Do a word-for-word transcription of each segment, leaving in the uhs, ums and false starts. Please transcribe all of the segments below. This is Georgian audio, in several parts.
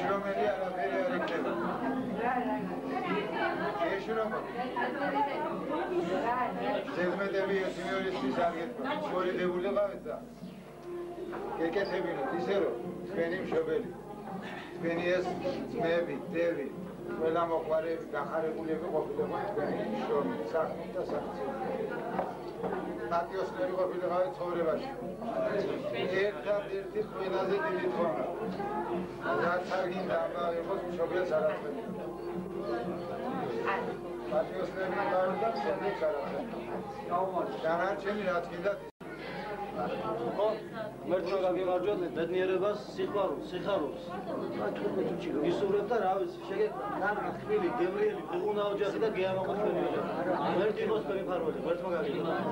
შრომელი არაფერი არ იქნება. ეშრომა. ზედმეტები ერთი მეორისთვის არ გეთქვა. შორიდებულიყავით და გეკეთებინოთ ისე რომ თქვენი მშობელი, თქვენი ეს ძმები, დები, ყველა მოყვარეები, გახარებულები ყოფილიყო თქვენი შრომით, საქმით და საქციელით. პატიოსნები ყოფილიყავით ცხოვრებაში. ერთადერთი ყველაზე დიდი თხოვნა. რაც არ გინდა ამბავ იყოს მშობელს არ აწვევია. პატიოსნები იყავით და მშობელს არ აწვევია. დანარჩენი რაც გინდათ ხო, მერტმა გაგემარჯვოთ ბედნიერებას, სიყვარულს, სიხარულს. ისურვებ და რა ვიცი, შეგეკრა ხმილი, გევრიელი, უნა ოჯახი და გეამაყო ჩვენი ოჯახი. მერტ იყოს თქვენი მფარველი, მერტმა გაგემარჯვოთ.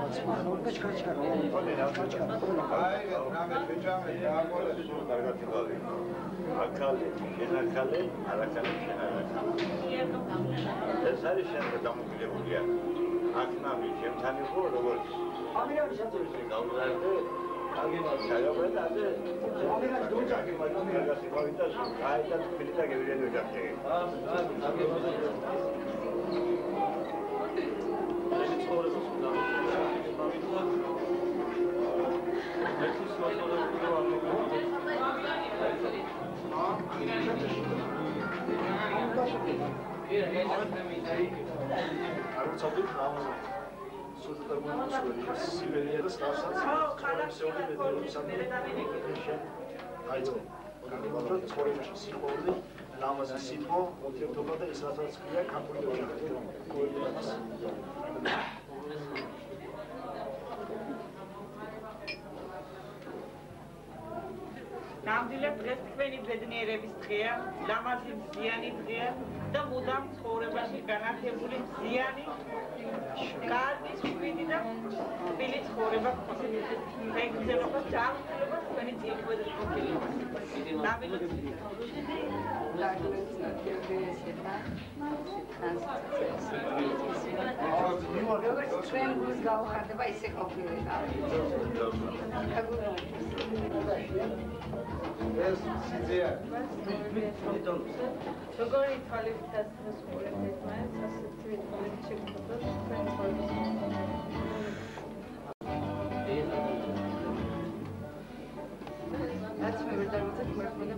აი, რამე ბიჭამე, დაამორე სულ კარგად იყავი. აკალე, შენაკალე, არაკალე, შენაკალე. ეს არის შენზე დამოკიდებულია. აქ ნამი ჩემთან იყო როგორც ამირანი შაწევი გავუზარდე აგემარჯვე საერთოდ ასე ამირანი დოჯაკი მაგრამ მაგას იყავით და აიტა თბილი და გევრიელი ოჯახი აა აა აგემარჯვე ეს ცხოვრებას უნდა ეს ცხოვრება არ უცადოთ რა სულ და მოსული სიბერიერას რასაც ცხოვრებისეული ბედნიერების სამყარო აიწყო. ოღონდ ცხოვრებაში სიყვარული, ლამაზი სიტყვა, ურთიერთობა და ეს რასაც ქვია ქართული ოჯახი. ნამდვილად დღეს თქვენი ბედნიერების დღეა, ლამაზი მზიანი დღეა და მუდამ ცხოვრებაში განათებული მზიანი კარგი შვიდი და თბილი ცხოვრება გქონდეთ. მეგზელობა ჯანმრთელობა თქვენი წიებულის ყოფილება. ნამდვილად ჩვენ გულს გავხარდება ისე ყოფილება. ეს სიძეა. როგორი თვალებითაც მოსულებით მას ასეთი თვალებით შეგხვდა თქვენ ცხოვრებაში. რაც მე ვერ დავიცეთ მართლა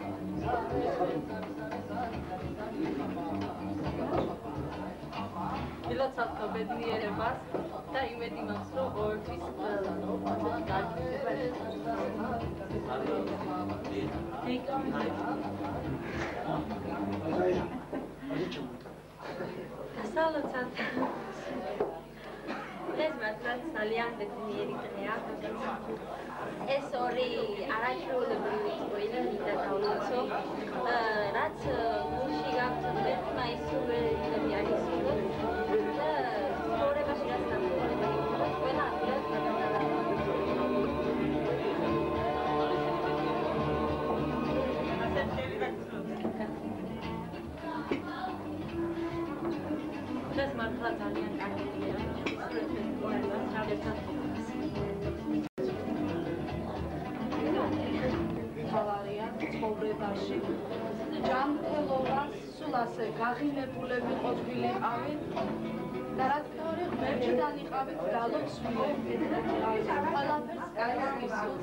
ილოცავ ბედნიერებას და იმედი მაქვს რომ ყოველთვის დასავლოცად ეს მართლაც ძალიან ბედნიერი დღეა. ეს ორი არაჩვეულებრივი წვენა მინდა დავუცო, რაც გულში გაქვთ მერტმა ისურველი არის და ცხოვრებაში რაც ნახულება იქნება ყველა ადგილას გადაგადა. ეს მართლა ძალიან კარგი დღეა. თვალარიან ცხოვრებაში ჯანმრთელობა სულ ასე გაღიმებულები ყოფილიყავით და რა თქმა უნდა ღმერთიდან იყავით გალოცვილი ყველაფერს კარგს გისურვებთ.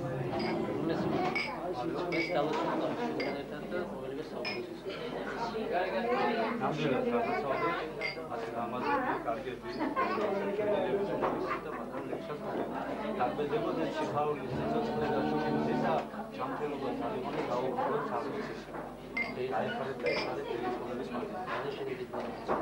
ეს დალოცვლა ერთად და ყოველივე საუბრობს. ნამდვილად რაღაცაობი ასე გამაზრდა კარგები და მაგრამ ლექსად დაბედებოდ ეს სიხარულის სიცოცხლე და შუქის და ჯანმრთელობა ძალიან გაუქმებელ საზრისის. ეს აიფარეთ და აიფარეთ ტელეფონების მარკეტინგის შედეგი.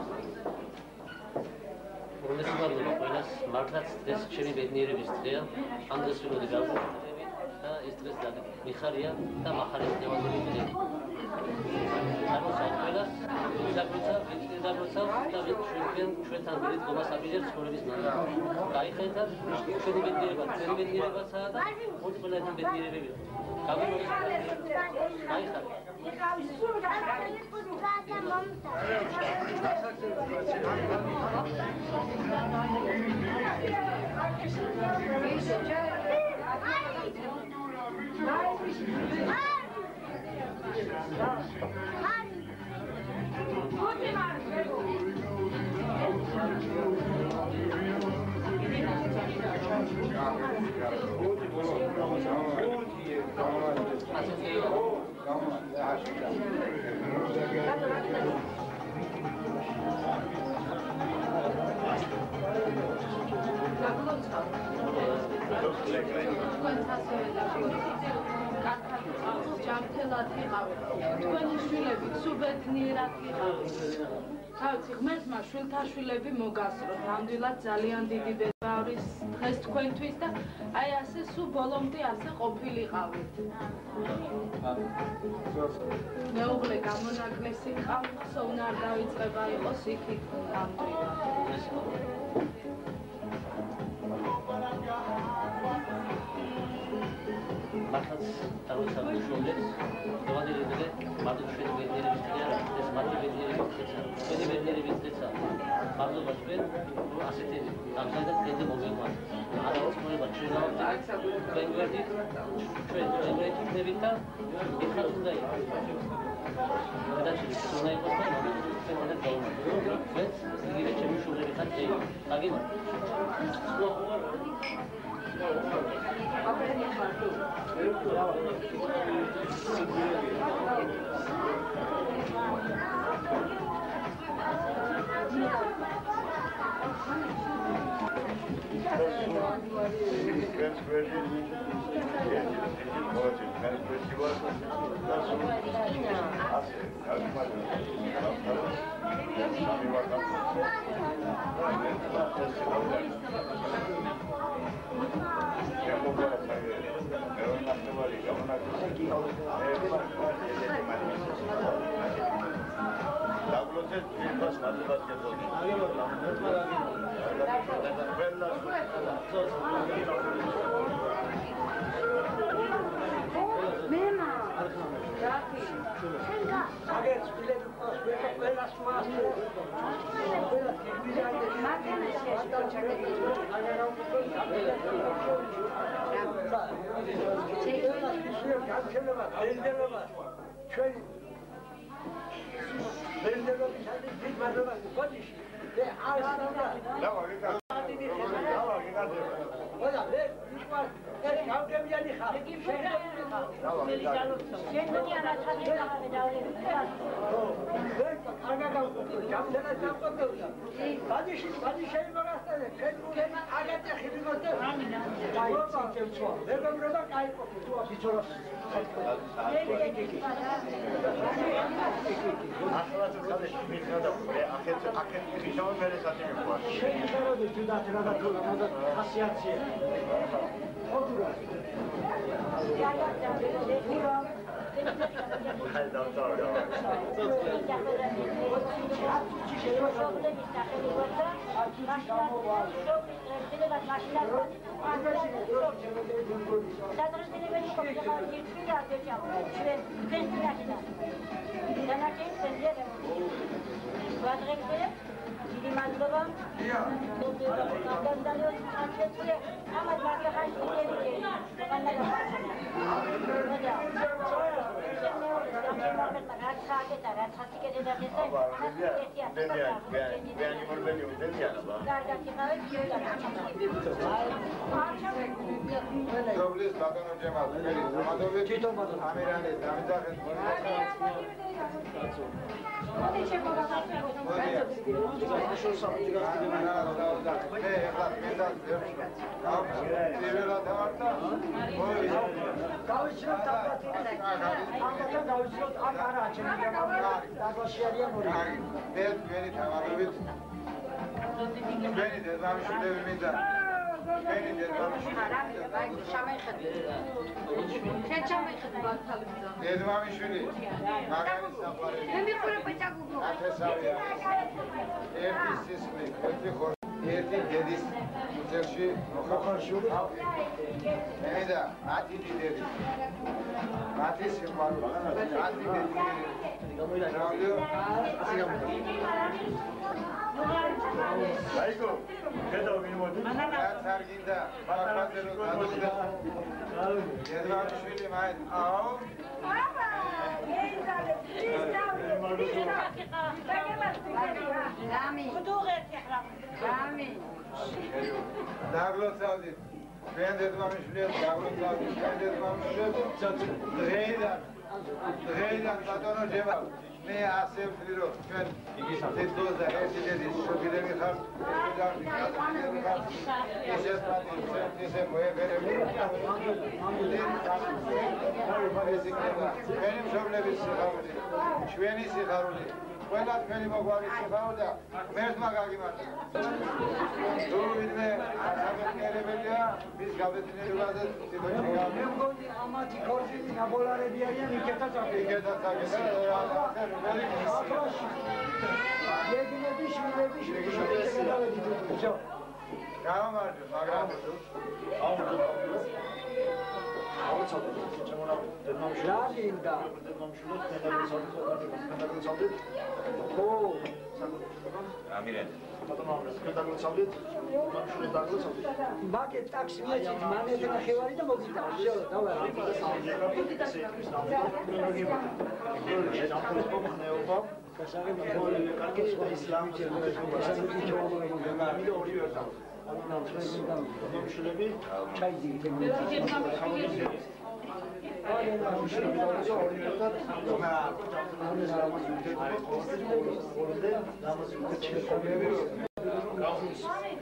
რომლის უბრალოდ ყველას მართლაც ეს შენი ბედნიერების დღეა, ამ დღეს ვიღოთ გავუხსნები და ეს დღეს მიხარია და მახარია დევანდელი დღე. ამასთან ყველას დაგვიცა, ვიცი დაგვიცა და ჩვენ ჩვენთან ვიდღობას აპირებს ცხოვრების ნანა. გაიხედა ჩვენი ბედნიერება, ჩვენი ბედნიერებაცაა და მოდი ყველა ეს ბედნიერებები. გავიმოდი. გაიხარ. Ay! ჯანმრთელად იყავით. თქვენი შვილები სუბედნიერად იყავით. თავი ღმერთმა შვილთა შვილები მოგასწროთ. ნამდვილად ძალიან დიდი ბედნიერის დღეს თქვენთვის და აი ასე სულ ბოლომდე ასე ყოფილიყავით. მეუღლე გამონაკლისი ყავთ, სოუნა არ დავიწყება იყოს იქით ნამდვილად. მართლაც თავისუფლად შულებს დავადერებდე მარტო ჩვენი ბედნიერების დღეა ეს მარტო ბედნიერების დღეა ჩვენი ბედნიერების დღეა მადლობა ჩვენ ასეთი ამხანად კიდე მოგიყვანთ არა მოსმოება ჩვენ ჩვენ ვერდით ჩვენ ჩვენ ვერდით და ეხლა უნდა იყოს და შეიძლება უნდა იყოს და ჩვენ უნდა გავუმართლოთ მეც იგივე ჩემი შულები ხარ ძე აგიმართ Doblis Latino Cemal, Feliz, Amadovic, Amirane, Damizaket, დედმამიშვილი მაგარი საყვარელი მე მიყურება ჩაგუგო ათესავია ერთი სისხლი ერთი ხორ ერთი დედის უძელში მოხარშული მე და ათი დედი ათი სიყვარული ათი დედი გამოდიო ასე გამოდიო აიგო გადავ მიმოდი რაც არ გინდა ფარაფაძე რომ გადავიდა დედმამიშვილი მაინც აუ დაგლოცავდით ჩვენ დედმამიშვილებს დაგლოცავდით ჩვენ დედმამიშვილებს დღეიდან დღეიდან ბატონო ჯევა მე ასე ვთვლი რომ ჩვენ თითქოს და ერთი დედის შობილები ხართ ისე პატი ისე მოებერები ჩვენი მშობლების სიხარული ჩვენი სიხარული ყველა თქვენი მოგვარი სიხარული და მერთმა გაგიმართა თუ ვინმე სამეცნიერებელია მის გაბედნიერებაზე თვითონ მე მგონი ამათი ქორწილი ნაბოლარები არიან იქეთაც იქეთაც აქეთ Yedinci şubede şubede kadar gidiyordu. Çok. Tamam vardı. Magram. Aldı. Aldı çaldı. Çamura dedim şu. Lalin da. Dedim şu. Dedim çaldı. Dedim çaldı. Oo. Amire. Tamam. Dedim çaldı. Dedim şu dağlı çaldı. Bak et taksiye çık. Manetine xevari da mogita. Şöyle tamam. Kasarı mı? Böyle kardeş ve İslam için kasarı bir çoğu var. Bir de oluyor tam. Ondan sonra ondan şöyle bir çay diyeyim. Aynen şöyle bir oluyor da. Ona namaz yürütüyor. Orada namaz yürütüyor. Kalkmış.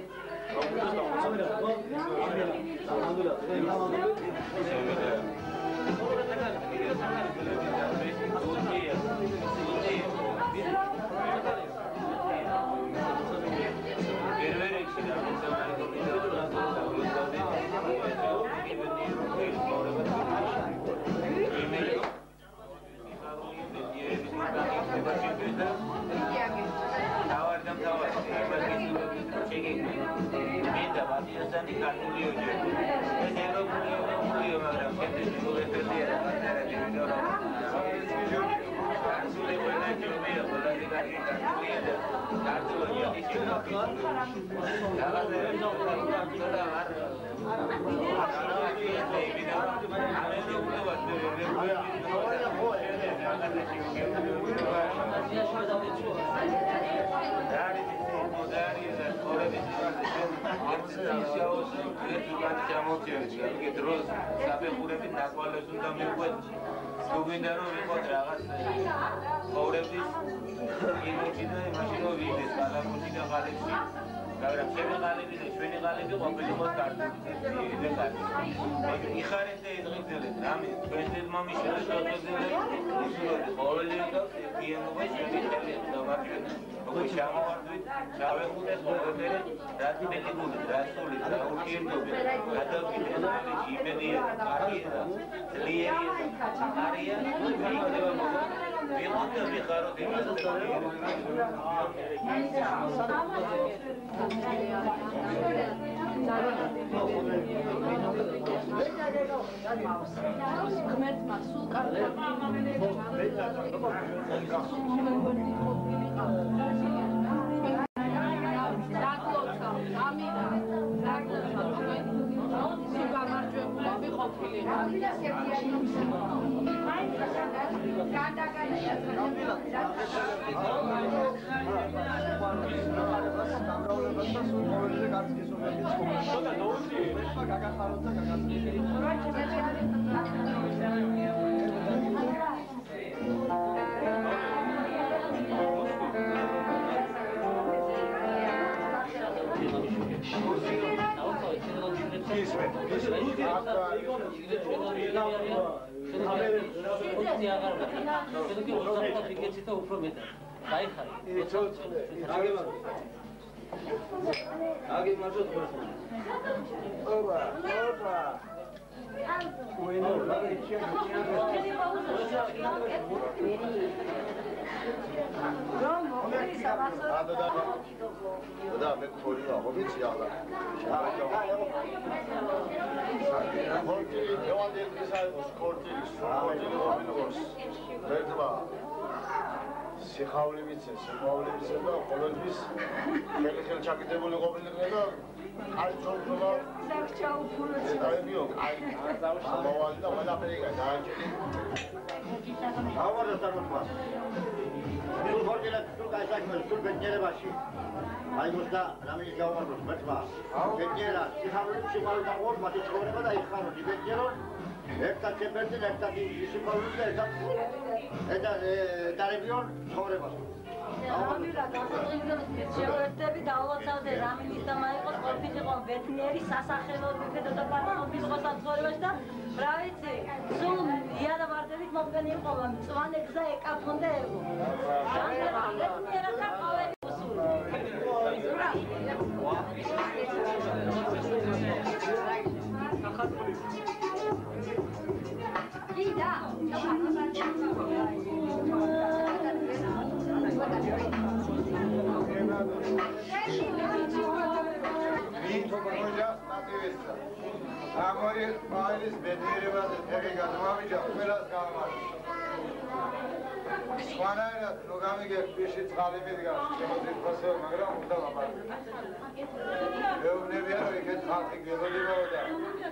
ღმერთმა სულ კარგად დაგლოცა ამირა დაგლოცა სულ გამარჯვებულები ყოფილიყო Da me koyuyor, o bir siyahlar. Kortili, devam edelim biz ayımız, kortili, kortili, kortili, Verdiba. Sixavli bitsin, sixavli bitsin da, kolay biz, keli keli çakidebuli qobilirne da, ay çocuklar, ayıp yok, ay, ama valide, valla beri geldi, ay keli. ავარ დაწარმოება. სულ ხორჯილად, სულ გაისაქმეს, სულ ბედნიერებაში. აი მოსდა რამის გავამართოს მეთმა. ბედნიერა, სიხარული სიხარული და ორ მათი ცხოვრება და იხარო ბედნიერონ. ერთად შეფერდნენ, ერთად სიხარული და ერთად და დარებიონ ცხოვრებას. ამირა გასაწყისმდელს შევერთდები და ავოცავდე რამინის და მაიყოს ყოფილიყო ბედნიერი სასახელო მიფედო და პარტნიორ მოსაცხოვრებაში და რა ვიცი სულ იადაბარდებით მომგენი იყო მწვანე გზა ეკაფონდა ერგო ბედნიერად და ყოველი უსული იდა Minto projas nativista. Amori ailes bednierevas ege gadmavija ყველას გამარჯვება. სხვანაირად რო გამიგებ ფიში წყალი მიდგას შემოძით ფასო მაგრამ უნდა ლაპარაკო. მეუბნებია რომ იქეთ ხალხი გელოდებოდა.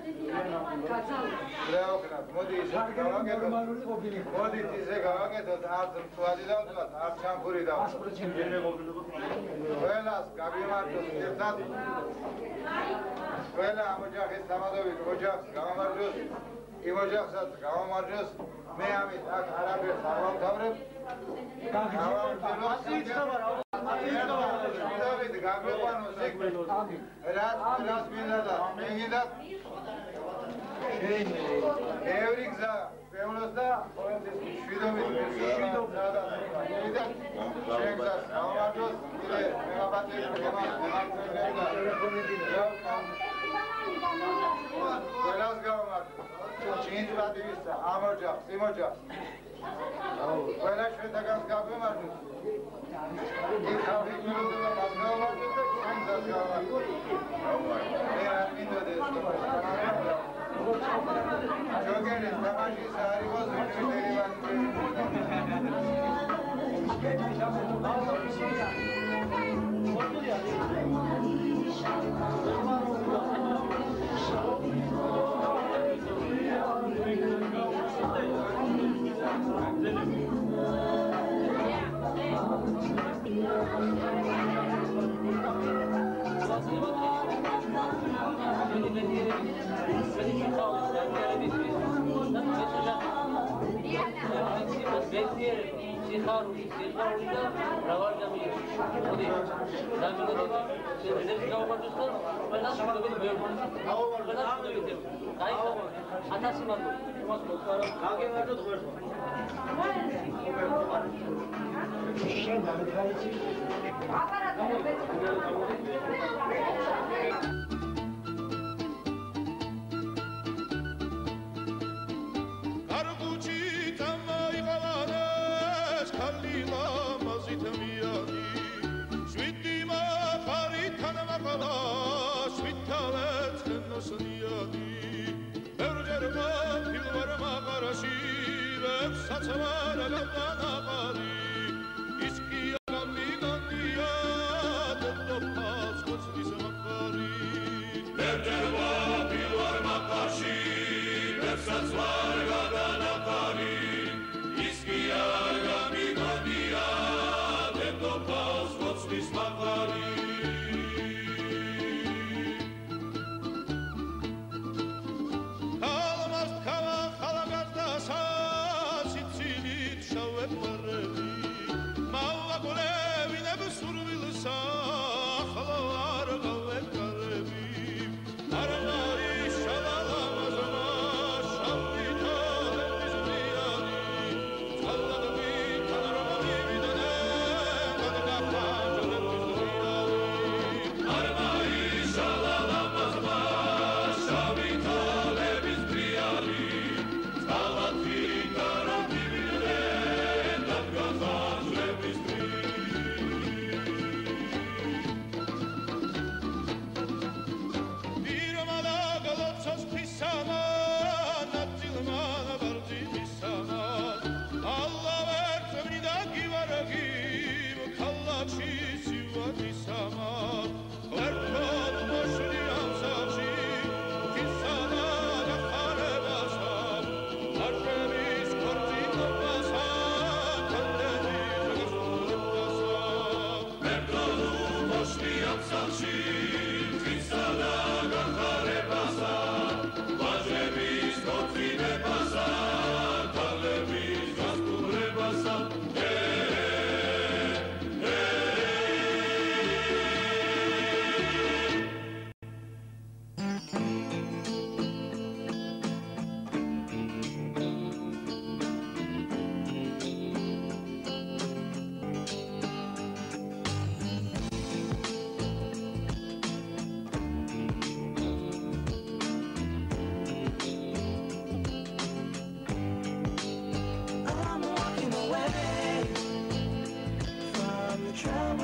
რაოკნათ მოდი ისე გავაკეთოთ. მოდი ისე გავაკეთოთ არც მწვადი დავდგათ არც შამფური დავდგათ. ყველას გამიმართოს ერთად. ყველა ამ ოჯახის სამადობით ოჯახს გამარჯვოს. იმ ოჯახსაც გამარჯვოს. მე ამით აქ არაფერს არ ვამთავრებ. დავით გაგვეყვანოს ეგ რაც რაც მინდა და მე გინდა ბევრი გზა ბევრს და ყოველთვის შვიდობით შვიდობდა და შენ გზას გამარჯვოს კიდე მეგაბატები მეგაბატები ყველას გამარჯვოს ჩინს პატივისა ამ ოჯახს იმ ოჯახს ყველა შეთაგანს გაგვემარჯვოს იქ ხალხი მილოდება მას გავამარჯვოს და შენ გზას გავამარჯვოს მე არ მინდოდი ეს ჯოგერის თამაშის არ იყოს ვიჩვენელი სიხარული, სიხარული და მრავალი დამიერი. მოდი, დამილოდები, შენ გავამარჯოს და ყველას შვიდობით მეუბნები. ყველას შვიდობით. გაიგო, ათასი მარტო. იმას მოგხარო, გაგემარჯოთ ღერთმა. შენ დამეცი. აპარატო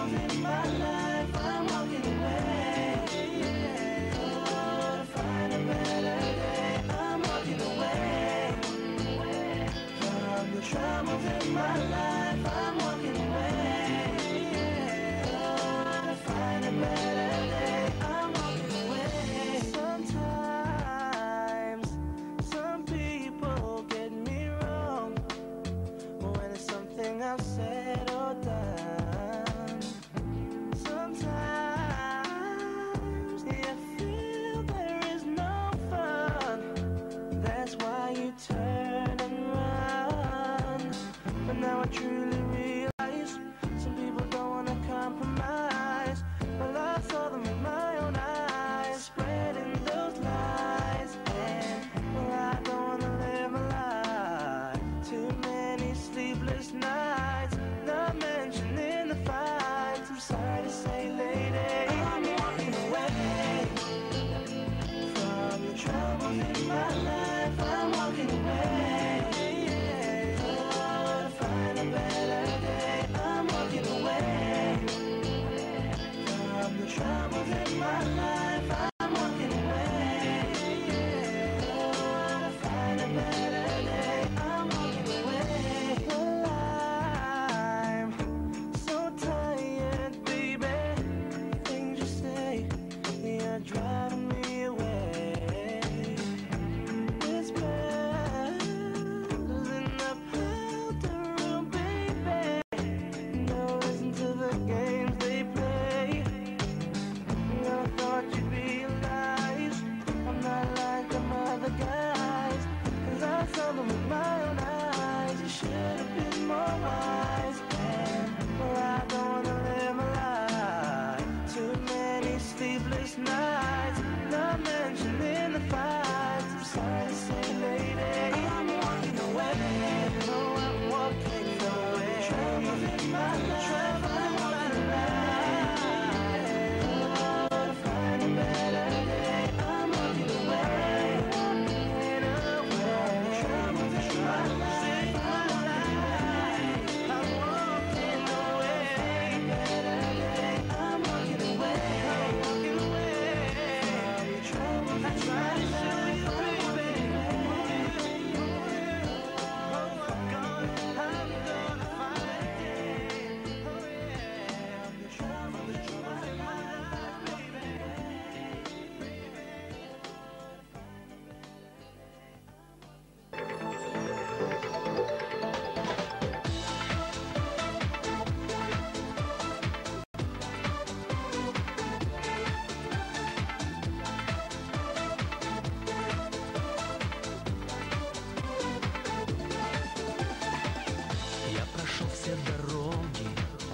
troubles in my life, I'm walking away. To find a better day, I'm walking away. From the troubles in my life, I'm walking away. To find a better day, I'm walking away. Sometimes, some people get me wrong when it's something I've said or done. Sometimes you feel there is no fun. That's why you turn and run. But now I truly realize some people don't want to compromise. But I saw them with my own eyes, spreading those lies. And well, I don't want to live my life. Too many sleepless nights, not mentioning the fights. I'm sorry to say, lady, I'm walking away from the troubles in my life. I'm walking away. To find a better day, I'm walking away from the troubles in my life. I'm walking away. To find a better day, I'm walking away. Well, I'm so tired, baby. Things you say, you're driving me away. It's bad, 'cause in the powder room, baby, no, listen to the games they play. I thought you'd realize I'm not like them other guys, 'cause I saw them with my own eyes. You should have been more wise. And well, I don't wanna live my life. Too many sleepless nights, not mentioning the fights. I'm sorry to say, lady, I'm walking away. No, I'm walking away. Troubles in my life, I'm walking away. To find a better day, I'm walking away. Walking away. Troubles in my life, I'm walking away. Better day, I'm walking away. I'm walking away. Troubles, I try to show you, baby. Oh, I'm gonna, I'm gonna find a day. Oh yeah, the trouble, the troubles in my life, baby. Я прошел все дороги,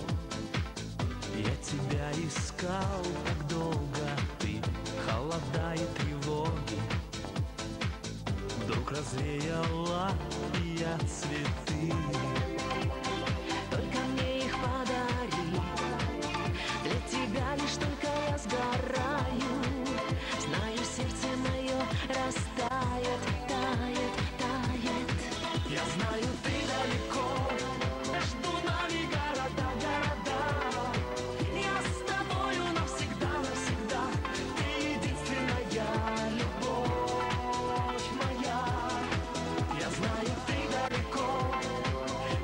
я тебя искал так долго. Ты, холода и тревоги, вдруг развеяла я цветы. Только мне их подари, для тебя лишь только я сгораю. Знаю, сердце мое растает, тает, тает. Я знаю, ты далеко, между нами города, города. Я с тобою навсегда, навсегда. Ты единственная любовь моя. Я знаю, ты далеко,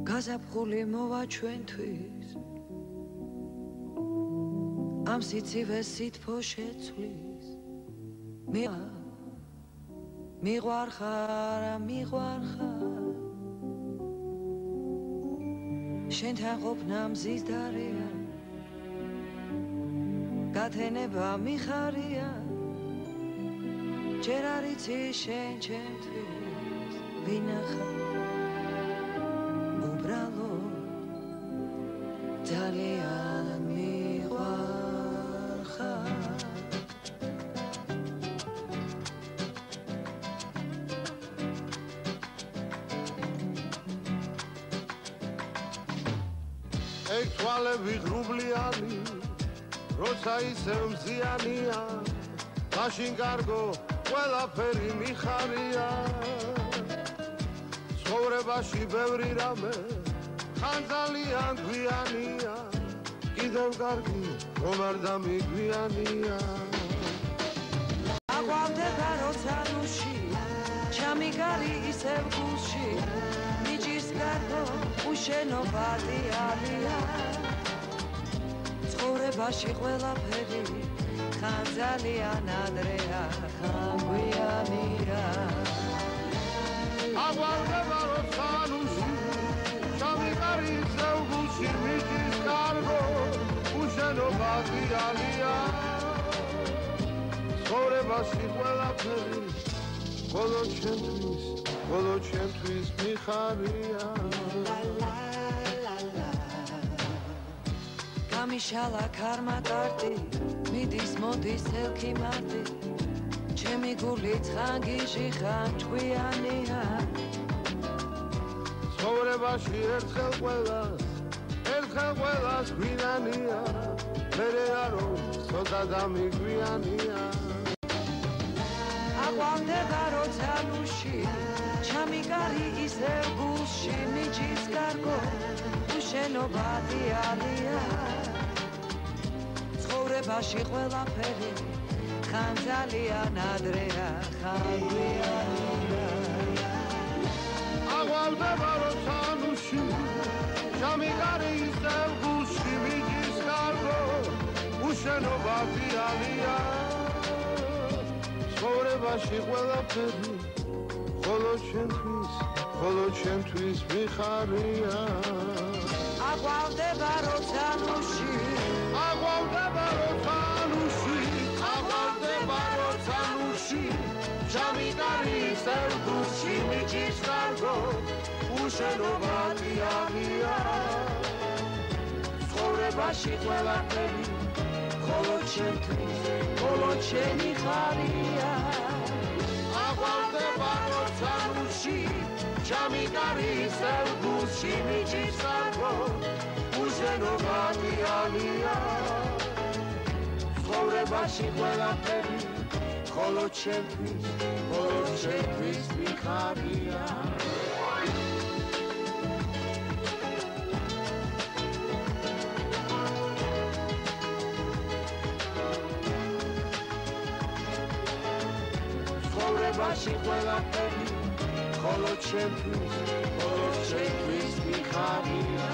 გაზაფხული მოვა ჩვენთვის ამ სიცივეს სითბო შეცვლის მიყვარხარ მიყვარხარ შენთან ყოფნა მზისდარია გათენება მიხარია ჯერ არ იცი შენ ჩემთვის ვინახარ უბრალოდ ძალიან მიყვარხარ ეგ თვალები ღრუბლიანი როცა ისევ მზიანია მაშინ კარგო ყველაფერი მიხარია ცხოვრებაში ბევრი რამე ხან ძალიან გვიანია კიდევ კარგი რომ არ დამიგვიანია აღვავდება როცა ნუში ჩამიგარი ისევ გულში მიჯის კარგო უშენობა დიალია ცხოვრებაში ყველაფერი ხან ძალიან ადრეა ხან გვიანია აღვავდება როცა ნუში ჩამიგარი ისევ გულში მიჯის კარგო უშენობა დიალია ცხოვრებაში ყველაფერი բոլო ჩემთვის բոլო ჩემთვის მიხარია გამიშალა ქარმა კარტი მიდის მოდის ელქი მარტი ჩემი გული ცხანგიჟი ხან ჭკვიანია ცხოვრებაში ერთხელ ყველას ერთხელ ყველას გვინანია მერე არო ცოტა დამიგვიანია აღვავდება როცა ნუში ჩამიგარი ისევ გულში მიჯის კარგო უშენობა დიალია ცხოვრებაში ყველაფერი ხან ძალიან ადრეა ხან გვიანია აღვავდება როცა ნუში ჩამიგარი ისევ გულში მიჯის კარგო უშენობა დიალია ცხოვრებაში ყველაფერი ხოლო ჩემთვის ხოლო ჩემთვის მიხარია აღვავდება როცა ნუში აღვავდება როცა ნუში აღვავდება როცა ნუში ჩამიგარი ისევ გულში მიჯის კარგო უშენობა დიალია ცხოვრებაში ყველაფერი ხოლო ჩემთვის ხოლო ჩემი ხარია აღვავდება როცა ნუში ჩამიგარი ისევ გულში მიჯის კარგო უშენობა დიალია ცხოვრებაში ყველაფერი ხოლო ჩემთვის ხოლო ჩემთვის მიხარია ცხოვრებაში ყველაფერი ხოლო ჩემთვის ხოლო ჩემთვის მიხარია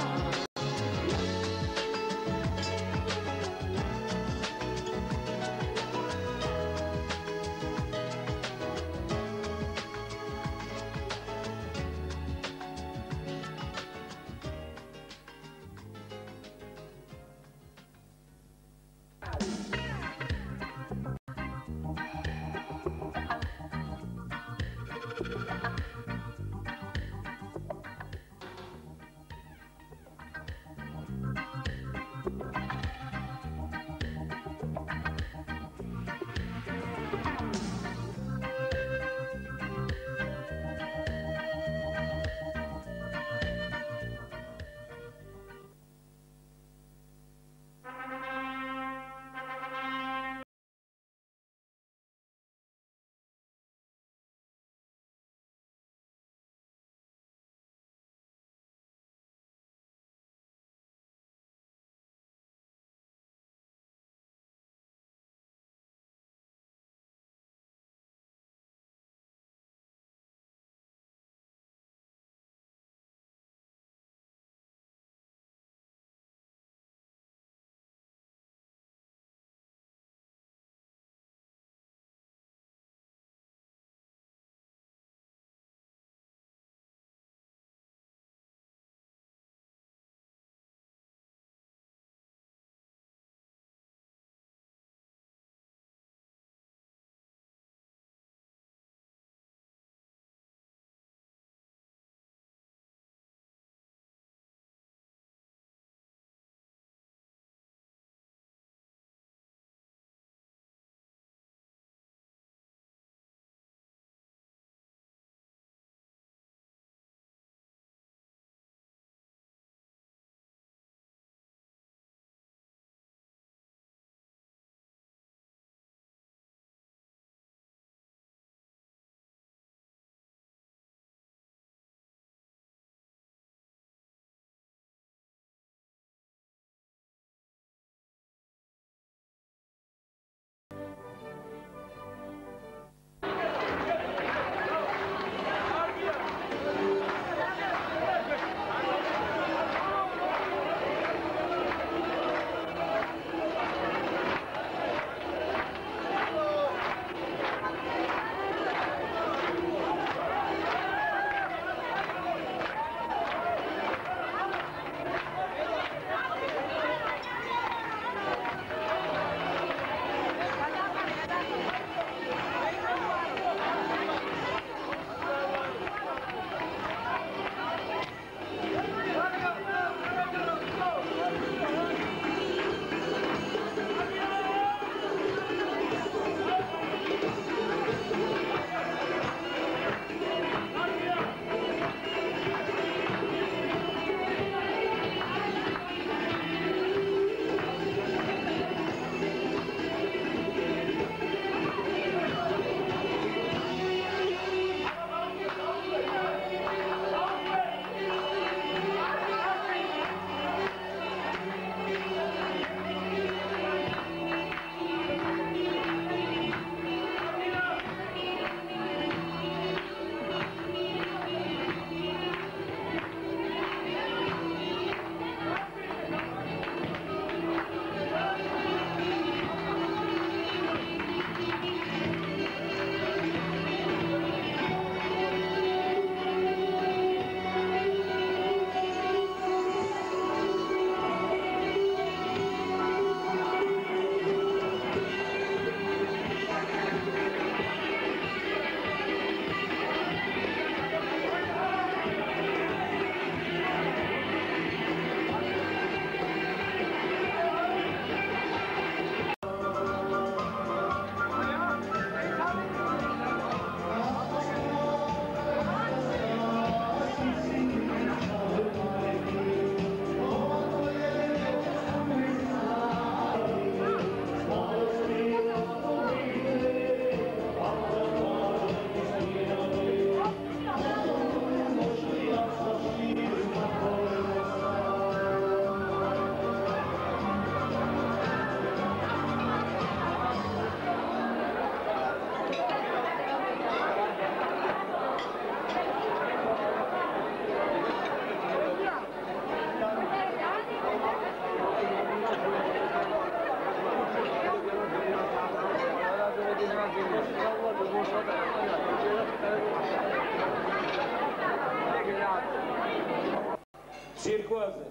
ცირკვაზე.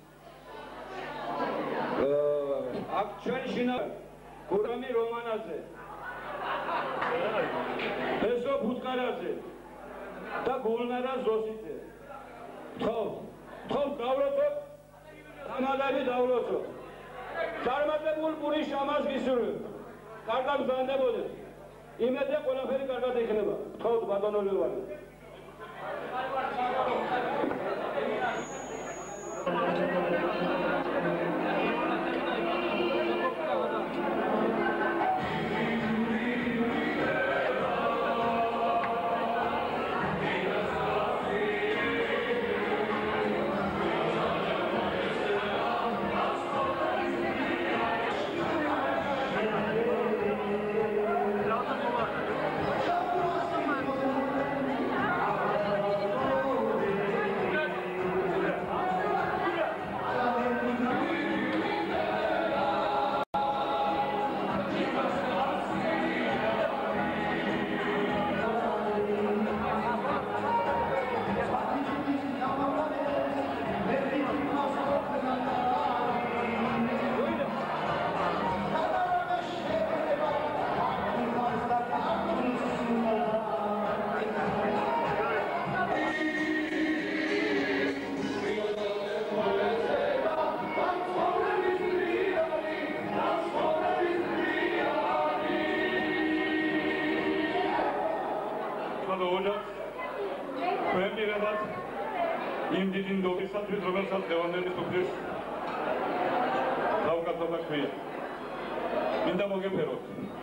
აქ ჩვენი შინა გურამი რომანაძე. ესო ფუტკარაძე და გულნარა ზოსიძე. ხო, ხო დავროცოთ. ამალები დავროცოთ. წარმატებულ პურის ამას გისურვებ. კარგად გზანდებოდეს. იმედია ყველაფერი კარგად იქნება. გთხოვთ ბატონო ლევანი. იმ დიდი ნდობისათვის, რომელსაც დღევანდელი სუფრის თავკაცობა ქვია. მინდა მოგეფეროთ.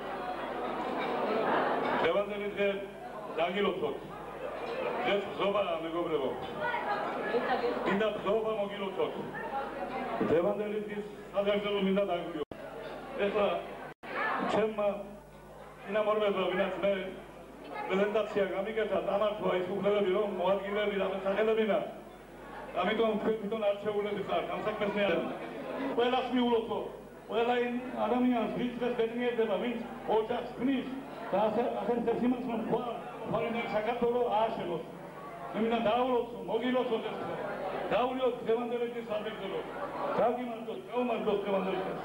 დღევანდელი დღე დაგილოცოთ. ეს ბრძობაა, მეგობრებო. მინდა ბრძობა მოგილოცოთ. დღევანდელი დღის საგრძელო მინდა დაგვიო. ეხლა ჩემმა წინამორბედმა, ვინაც მე პრეზენტაცია გამიგეთა, დამართვა ის უფლებები, რომ მოადგილეები და სახელებინა. ამიტომ თქვენ თვითონ არჩეულები ხართ, ამ საქმეს მე არ ყველას მიულოცო, ყველა ადამიანს ვინც დღეს ბედნიერდება, ვინც ოჯახს ქმნის და ახერხებს იმას, რომ ხვალინარ საქართველო ააშენოს. მე მინდა დაავლოცო, მოგილოცოთ ეს დღე. დავლიოთ დღევანდელი დღის საგრძელო. გავგიმარჯოთ, გავმარჯოთ დღევანდელი დღეს.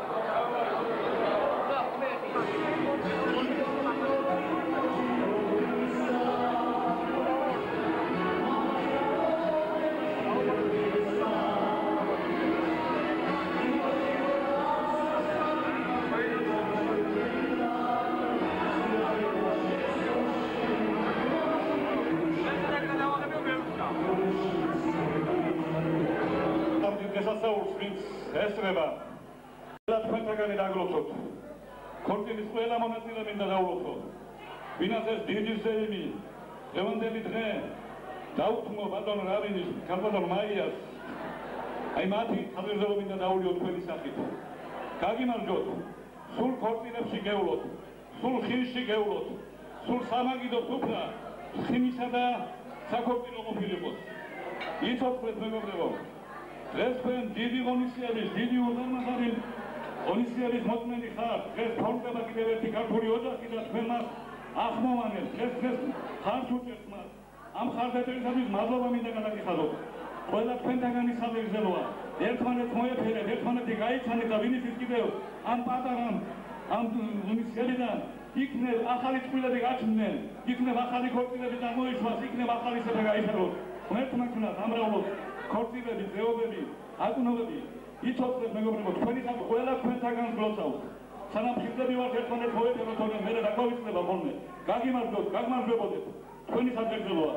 ესრება ყველა თქვენთაგანი დაგლოცოთ. ქორწილის ყველა მონაწილე მინდა დავლოცოთ. ვინაც ეს დიდი ზეიმი დღევანდელი დღე დაუთმო ბატონ რავინის, ქალბატონ მაიას, აი მათი ხაზერზე მინდა დავულიოთ თქვენი სახით. გაგიმარჯოთ, სულ ქორწილებში გევლოთ, სულ ხილში გევლოთ, სულ სამაგიდოთ უფლა ხილისა და საქორწილო ყოფილიყოს. იცოცხლეთ მეგობრებო. დღეს თქვენ დიდი ღონისძიების, დიდი ურთიერთობების ღონისძიების მოწმენი ხართ. დღეს თორდება კიდევ ერთი ქართული ოჯახი და თქვენ მას ახმოვანებთ. დღეს დღეს ხართ უჭერთ მას. ამ ხარდაჭერისათვის მადლობა მინდა გადაგიხადოთ. ყველა თქვენთაგანი საგრძელოა. ერთმანეთს მოეფერეთ, ერთმანეთი გაიცანეთ და ვინც ის კიდევ ამ პატარა ამ ღონისძიებიდან იქნებ ახალი წყვილები გაჩნდნენ, იქნებ ახალი ქორწილები გამოიშვას, იქნებ ახალი სება გაიფეროთ. ღმერთმა ქნათ ამრავლოთ ქორწილები, ძეობები, აკუნობები, იცოცხლეთ მეგობრებო, თქვენი ხალხი ყველა თქვენთაგან გლოცავთ. სანამ ხილდები ვართ ერთმანეთს მოეფეროთ, თორემ მერე რა გვავიწყდება ხოლმე. გაგიმარჯოთ, გაგმარჯვებოდეთ. თქვენი საგრძელოა.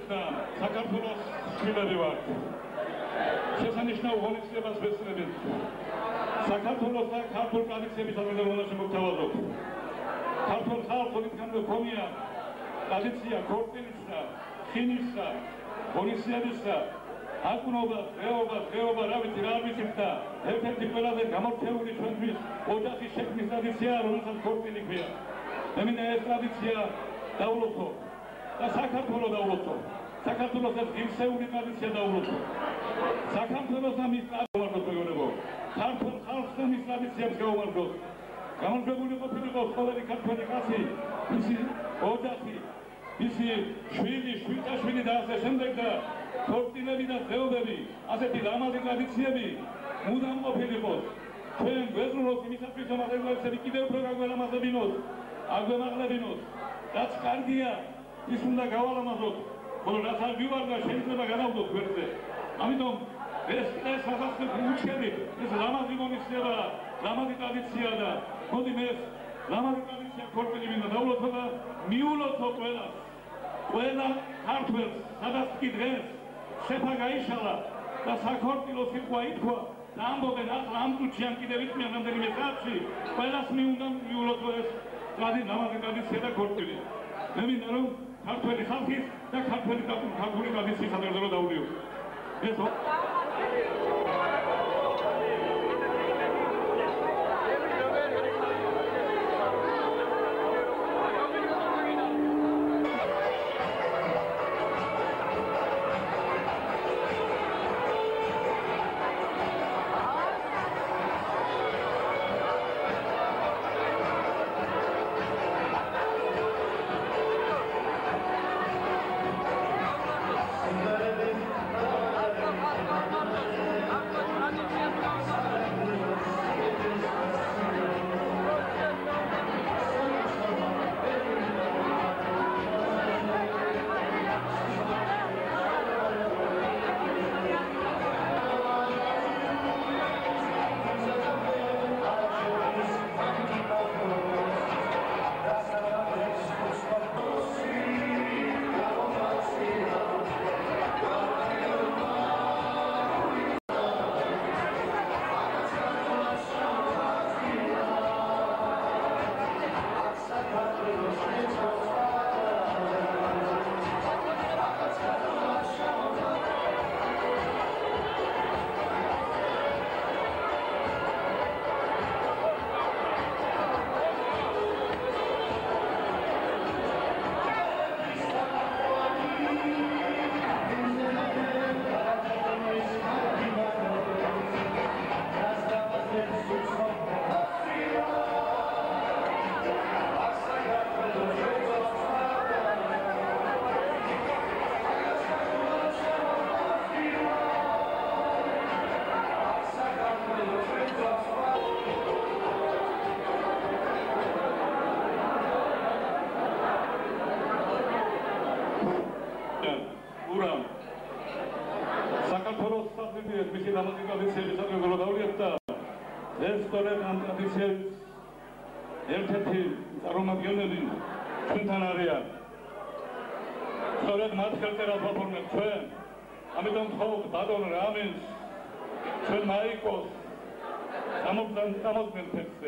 და საქართველოს ცვილები ვართ. შესანიშნავ ღონისძიებას ვესწრებით. საქართველოს და ქართულ ტრადიციების აღზრდაში მოგთავაზობთ. ქართულ ხალხს ოდითგანვე ჰქონია ტრადიცია ქორწილისა, ხინისა, ღონისძიებისა, აკუნობა, დღეობა, დღეობა, რა ვიცი, რა ვიცით და ერთ-ერთი ყველაზე გამორჩეული ჩვენთვის ოჯახის შექმნის ტრადიციაა, რომელსაც ქორწილი ქვია. მე მინდა ეს ტრადიცია დავულოცო და საქართველოს დავულოცო. საქართველოს ეს ღირსეული ტრადიცია დავულოცო. საქართველოს და მის ტრადიციებს მეგობრებო, ქართულ ხალხს და მის ტრადიციებს გაუმარჯოთ. გამარჯვებული ყოფილიყო ყოველი ქართველი კაცი, მისი ოჯახი, მისი შვილი, შვილთაშვილი და ასე შემდეგ და ქორწილები და დღეობები, ასეთი ლამაზი ტრადიციები მუდამ ყოფილიყოს. ჩვენ გვეძრუნოთ იმისათვის, რომ ეს ტრადიციები კიდევ უფრო გაგველამაზებინოთ, აგვემაღლებინოთ. რაც კარგია, ის უნდა გავალამაზოთ, ხოლო რაც არ ვივარდა, შეიძლება განავდოთ გვერდზე. ამიტომ ეს ეს რაღაცა უჩქებით, ეს ლამაზი ღონისძიებაა, ლამაზი ტრადიციაა და მოდი მე ეს ლამაზი ტრადიცია ქორწილი მინდა დავულოცო და მიულოცო ყველას. ყველა ქართველს, სადაც კი დღეს შეფა გაიშალა და საქორწილო სიტყვა ითქვა და ამბობენ ახლა ამ წუთში ან კიდევ იწმიან რამდენიმე საათში, ყველას მიუნდა მიულოცო ეს ლამაზი ტრადიცია და ქორწილი. მე მინდა რომ ქართველი ხალხის და ქართველი ქართული ტრადიციის სადღეგრძელო დავულიო. ეს საქართველოს საფრთხეს მისი ლამაზი ტრადიციების აღგროვა დავლიათ და ეს სწორედ ამ ტრადიციების ერთ-ერთი წარმომადგენელი ჩვენთან არიან. სწორედ მათ ხელწერას ვაფორმებთ ჩვენ, ამიტომ ვთხოვთ ბატონ რამენს ჩვენ მაიკოს ამოწმენ ტექსტზე.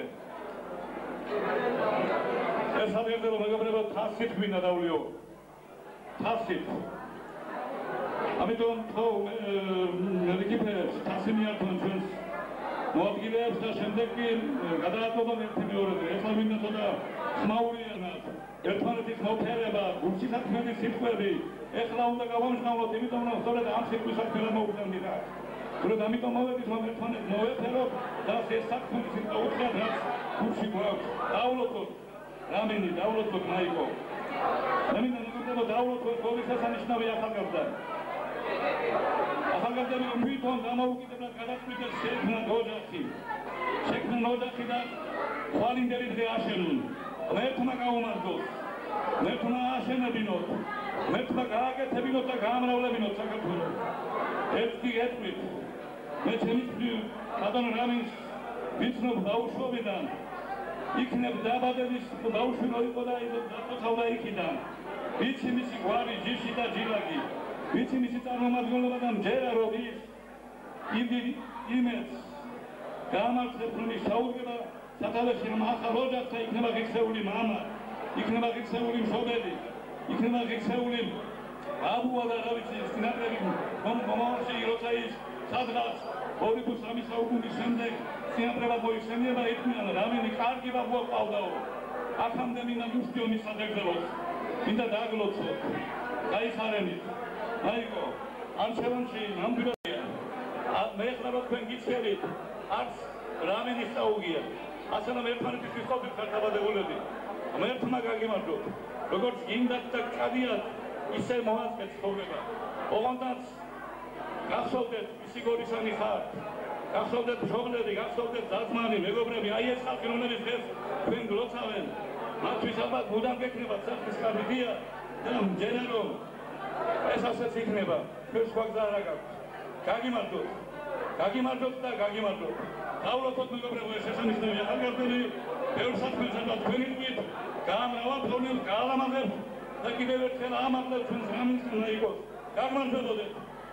ეს აღგროვა მეგობრებო თასით გვინდა დავლიო. თასით. ამიტომ ხო რეგიფერებს თასი მიართონ ჩვენს მოადგილეებს და შემდეგ კი გადააწყვეტონ ერთი მეორეზე. ეხლა მინდა ცოტა ხმაურიანად ერთმანეთის მოფერება, გულშისაწვდომი სიტყვები ეხლა უნდა გავამჟღავნოთ, იმიტომ რომ სწორედ ამ სიტყვის საქმეა მოუწევდით. თორედ ამიტომ მოვედით რომ ერთმანეთს მოვეფეროთ და ეს საქმის სიტყვა უთხრათ, რაც გულში გვაქვს. დაულოცოთ რამენი, დაულოცოთ მაიკო. მე მინდა რომ დაულოცოთ ყოველი შესანიშნავი ახალგაზრდა. ახალგაზრდები რომ თვითონ დამოუკიდებლად გადაწყვიტეს შექმნათ ოჯახი. შექმნან ოჯახი და ხვალინდელი დღე აშენონ. ღმერთმა გაუმარჯოს. ღმერთმა აშენებინოთ. ღმერთმა გააკეთებინოთ და გაამრავლებინოთ საქართველოს. ერთ კი ეთქვით. მე ჩემი ბატონ რამენს ვიცნობ ბავშვობიდან. იქნებ დაბადების ბავშვი რო იყო და დაწოთავდა იქიდან. ვიცი მისი გვარი ჯიში და ჯილაკი, ვიცი მისი წარმომადგენლობა და მჯერა რომ ის იმედს გამარცხებს რომ ის საუბრება სათავეში რომ ახალ ოჯახსა იქნება ღირსეული მამა, იქნება ღირსეული მშობელი, იქნება ღირსეული აბუა და რა ვიცი ის ნაკლები მომავალში როცა ის სადღაც ორი თუ სამი საუკუნის შემდეგ სიამრება მოიხსენიება ითქმიან რამდენი კარგი ბაბუა ყავდაო აქამდე მინდა მუსტიო მის საგრძელოს მინდა დაგლოცოთ გაიხარენით მაიკო არჩევანში ნამდვილადია მე ხარ თქვენ გიჩვენით არც რამდენი საუგია ასენა ერთმანეთის ვისწავლით ხარდაბადებულები ერთმა გაგიმარჯოთ როგორც გინდათ და კადიათ ისე მოაწყეთ ცხოვრება ოღონდაც გახსოვდეთ ისი გორისანი ხართ გახსოვდეთ მშობლები გახსოვდეთ ძმანი მეგობრები აი ეს ხალხი რომლებიც დღეს თქვენ გლოცავენ მათთვის ალბათ მუდამ გეკნებათ სახლის კარგია და მჯერა რომ ეს ასეც იქნება ჩვენ სხვა გზა არ აქვს გაგიმარჯოთ გაგიმარჯოთ და გაგიმარჯოთ დავლოცოთ მეგობრებო ეს შესანიშნავია ახალგაზრდები ბევრ საქმესა და თქვენი თვით გაამრავალ პრობლემს გაალამაზებთ და კიდევ ერთხელ ამაღლებთ ჩვენს რამის უნდა იყოს გაგმარჯვებოდეთ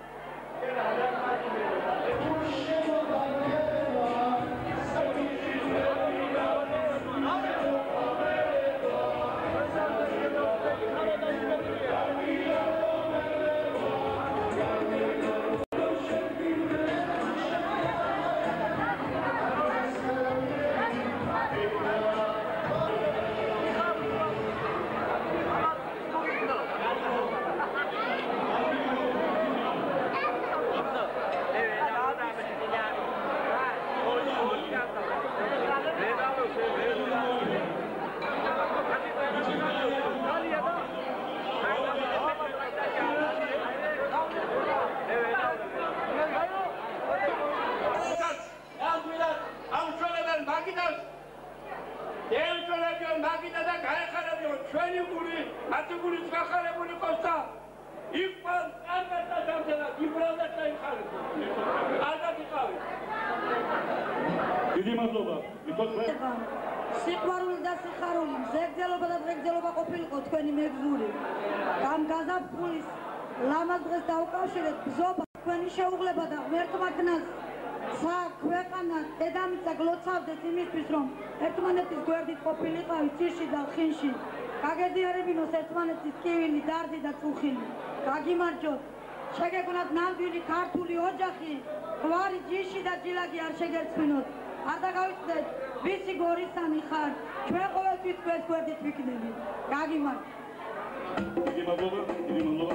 სიყვარული და სიხარული, მზეგრძელობა და დღეგრძელობა ყოფილიყო თქვენი მეგზური. ამ გაზაფხულის ლამაზ დღეს დაუკავშირეთ ბზობა თქვენი შეუღლება და ღმერთმა ქნას ცა ქვეყანა დედამიწა გლოცავდეთ იმისთვის რომ ერთმანეთის გვერდით ყოფილიყავით ცირში და ხინში. გაგეზიარებინოს ერთმანეთის კივილი, დარდი და წუხილი. გაგიმარჯოთ. შეგეგონათ ნამდვილი ქართული ოჯახი, გვარი ჯიში და ჯილაკი არ შეგერცვინოთ. არ დაგავიწყდეთ ვისი გორისანი ხარ ჩვენ ყოველთვის თქვენს გვერდით ვიქნებით გაგიმარჯოთ დიდი მადლობა დიდი მადლობა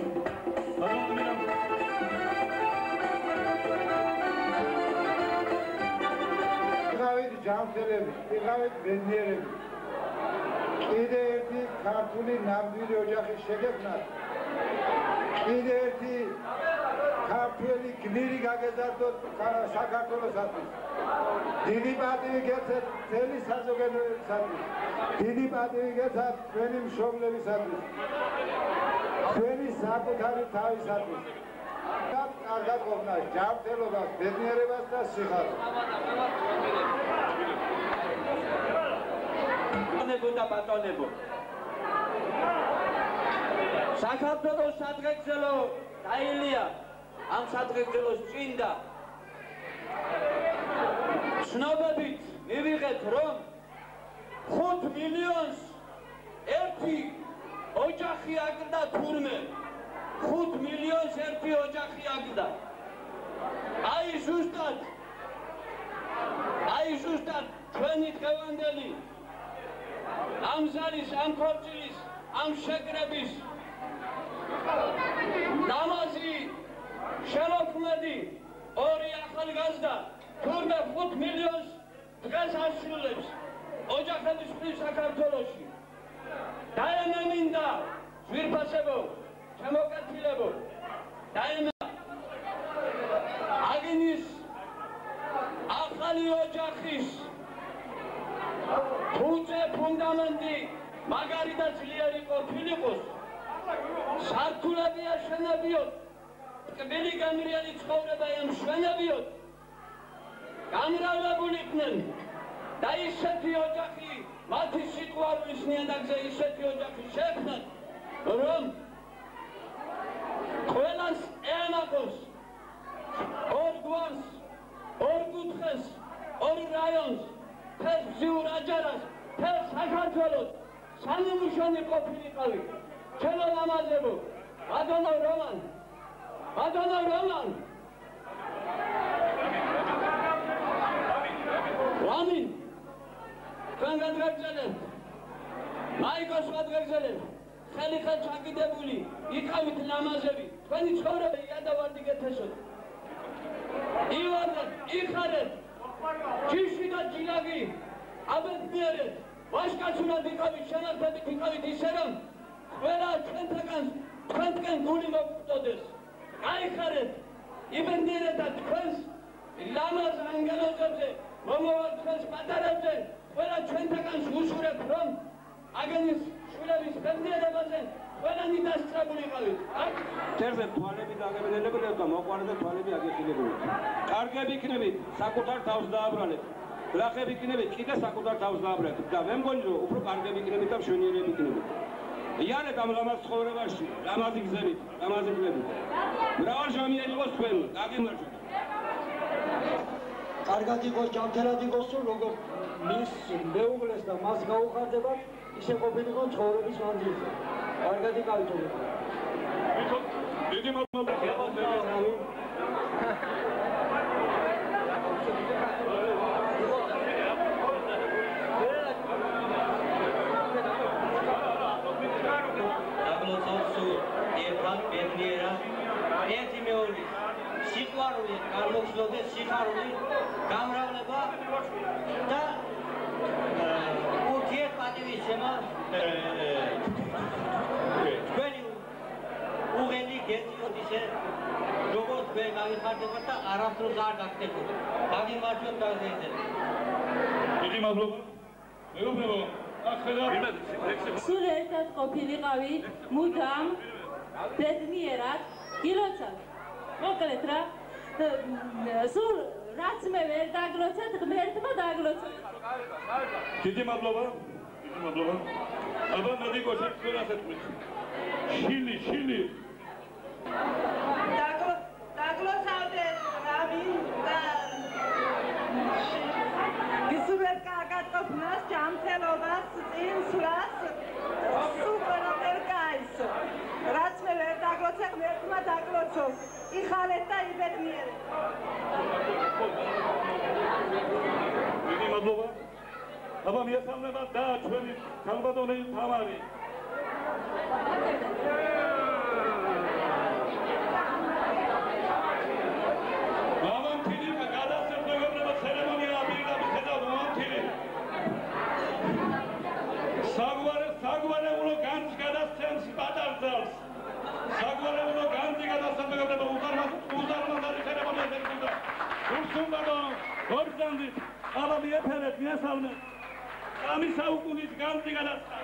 იყავით ჯანმრთელები იყავით ბედნიერები კიდე ერთი ქართული ნამდვილი ოჯახის შეგექმნათ კიდე ერთი ქართველი გმირი გაგეზარდოთ საქართველოსთვის დიდი პატივი გეცეთ მთელი საზოგადოებისათვის დიდი პატივი გეცათ თქვენი მშობლებისათვის თქვენი საკუთარი თავისათვის კარგად ყოფნას ჯანმრთელობას ბედნიერებას და სიხარულს ბატონებო და ბატონებო საქართველოს სადღეგრძელო დაილია ამ სადღეგრძელოს წინდა ცნობებით მივიღეთ რომ ხუთ მილიონს ერთი ოჯახი აგდა თურმე ხუთ მილიონს ერთი ოჯახი აგდა აი ზუსტად აი ზუსტად ჩვენი დღევანდელი ამ ზარის ამ ქორწილის ამ შეკრების დამაზი შემოქმედი ორი ახალგაზრდა თურმე ხუთ მილიონს დღეს ასრულებს ოჯახების მხრივ საქართველოში. დაემემინდა ძვირფასებო, შემოკეთილებო, დაემემინდა აგინის ახალი ოჯახის თუწე ფუნდამენტი მაგარი და ძლიერი ყოფილიყოს სართულები აშენებიოთ ტკბილი გამრიელი ცხოვრება ემშვენებიოთ გამრავლებულიყვნენ და ისეთი ოჯახი მათი სიყვარულის ნიადაგზე ისეთი ოჯახი შექმნათ რომ ყველას ემაყოს ორ გვარს, ორ კუთხეს, ორ რაიონს, მთელ გზიურ აჯარას, მთელ საქართველოს სამომუშონი ყოფილიყავი. ჩემო ლამაზებო, ბატონო რომან, ბატონო რომან. რამინ, თქვენ გადაგაგზავნებთ, მაიკოს გადაგაგზავნებთ, ხელი ხელ ჩაკიდებული, იყავით ლამაზები, თქვენი ცხოვრება იადავარდიგეთ ესოთ. ივანეთ, იხარეთ, ჯიში და ჯილაგი, აბედნიერეთ, ვაჟკაცურად იყავით, შემართებით იყავით ისე რომ ყველა ჩვენთაგან, თქვენთკენ გული მოგწოდეს. გაიხარეთ, იბედნიერეთ და თქვენს ლამაზ ანგელოზებზე, მომავალ თქვენს პატარებზე, ყველა ჩვენთაგან უსურებთ რომ აგენის შვილების ბედნიერებაზე ყველანი დასწრებული იყავით. თერზე თვალები დაგებინებოდეთ და მოყვარდა და თვალები აგეხილებოდეთ. კარგები იქნებით, საკუთარ თავს დააბრალეთ. გლახები იქნებით, კიდე საკუთარ თავს დააბრალეთ. და მე მგონი რომ უფრო კარგები იქნებით და მშვენიერები იქნებით. იარეთ ამ ლამაზ ცხოვრებაში, ლამაზი გზებით, ლამაზი გზებით. მრავალჟამიანი იყოს თქვენ, გაგიმარჯვეთ. კარგად იყოს, ჯანმრთელად იყოს, როგორ მის მეუღლეს და მას გაუხარდებათ, ისე ყოფილიყო ცხოვრების მანძილზე. კარგად იყავით ოღონდ. დიდი მადლობა. ერთი მეორე სიყვარული, წარმოგცნოდეს სიხარული, გამრავლება და ურთიერთპატივისცემა თქვენი უღენი გეწიოთ ისე როგორც თქვენ გავიხარდებათ და არასდროს არ გაგხდებოდ. გაგიმარჯვებთ და გაგზავნებთ. დიდი მადლობა. მეგობრებო, აქ ხედავთ სულ ერთად ყოფილიყავი მუდამ ბედნიერად გილოცავ. მოკლედ რა, სულ რაც მე ვერ დაგლოცეთ, ღმერთმა დაგლოცეთ. დიდი მადლობა. დიდი მადლობა. აბა ნადიკო შეგვიძლია ასეთქვით. შილი, შილი. დაგლოცავდეთ რამინ და გისურვებთ კარგად ყოფნას, ჯანმრთელობას, წინსვლას, სუპერად გაიცო. რაც მე ვერ დაგლოცე, ღმერთმა დაგლოცოს. იხარეთ და იბედნიერეთ. დიდი მადლობა. აბა მიესალმებათ და ჩვენი ქალბატონი თამარი. მამამთილი გადასცემ მეგობრებო, ცერემონია პირდაპირ ხედავთ მამამთილი. საგვარე საგვარეულო განძს გადასცემს პატარ ძალს. საგვარეულო განძი გადასცემ მეგობრებო, უზარმაზარი ცერემონია შეგვიძლია. ურსუმბადო, გორზანდით, აბა მიეფერეთ, მიესალმეთ. სამი საუკუნის განძი გადასცა.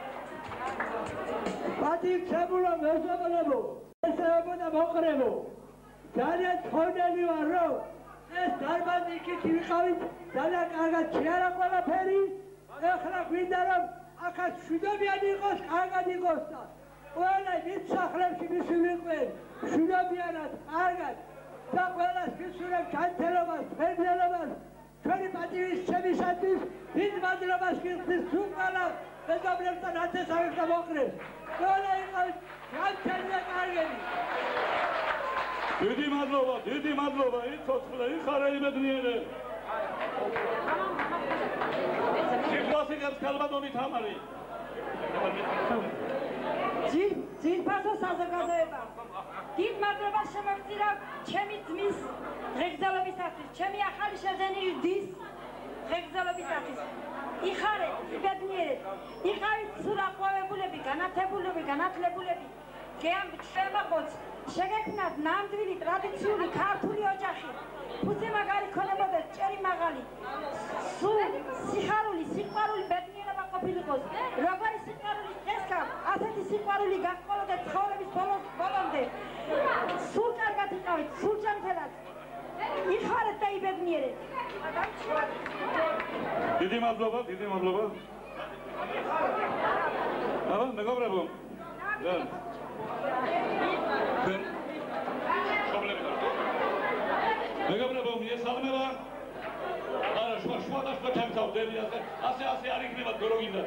პატივცემულო მეზობლებო, ესეებო და მოყრებო, ძალიან თქონელი ვარ, რომ ეს დარბაზი იქით ვიყავით, ძალიან კარგად შეარა ყველაფერი, ეხლა გვინდა რომ აქაც მშვიდობიანი იყოს, კარგად იყოს და ყველა მის სახლებში მისულიყვენ, მშვიდობიანად, კარგად და ყველას მისურვებ ჯანმრთელობას, მშვენიერებას, ჩვენი პატივისცემისათვის დიდ მადლობას გიხდის სულ ყველა მეზობლებს და ნათესავებს და მოყრებს. ყველა იყავით ჯანმრთელი და კარგები. დიდი მადლობა, დიდი მადლობა, იცოცხლე, იხარე იბედნიერე. სიყვარს იღებს ქალბატონი თამარი. ძირფასო საზოგადოება, დიდ მადლობას შემოგწირავ ჩემი ძმის ღეგრძელობისათვის, ჩემი ახალი შეძენილი დის ღეგრძელობისათვის. იხარეთ, იბედნიერეთ, იყავით სულაყვავებულები, განათებულები, განათლებულები, გემბჩემაყოც, შეგექმნათ ნამდვილი ტრადიციული ქართული ოჯახი, ფუძე მაგარი ქონებოდეს, ჭერი მაღალი, სულ სიხარული, სიყვარული, ბედნიერება ყოფილიყოს, როგორი სიყვარული დღესკამ, ასეთი სიყვარული გაგყოლოდეთ ცხოვრების ბოლომდე, სულ კარგად იყავით, სულ ჯანმრთელად, იხარეთ და იბედნიერეთ. დიდი მადლობა, დიდი მადლობა. აბა, მეგობრებო, რა თქვენ პრობლემები მეგობრებო მიესალმება არა შუა შუა და შუა ჩამთავდები ასე ასე ასე არ იქნება თქო რო გინდა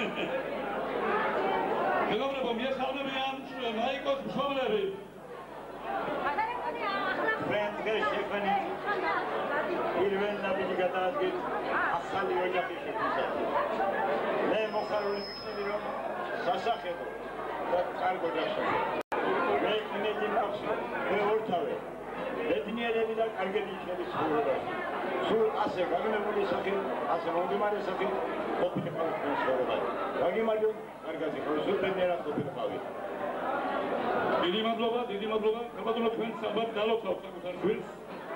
მეგობრებო მიესალმებიან მაიკოს მშობლები ჩვენ დღეს შექმნით პირველ ნაბიჯი გადაადგეთ ახალი ოჯახის შექმნისათვის მე მოხარული ვიქნები რომ სასახელო და კარგ ოჯახში მე იმედი მაქვს მე ორთავე ბედნიერები და კარგები იქნება ცხოვრებაში სულ ასე გაგნებული სახე ასე მომდიმარე სახე ყოფილიყავით თქვენ ცხოვრებაში გაგიმარჯოთ კარგად იქნებით სულ ბედნიერად ყოფილიყავით დიდი მადლობა, დიდი მადლობა. გაბატონო თქვენ ალბათ დალოცავთ საკუთარ გულს.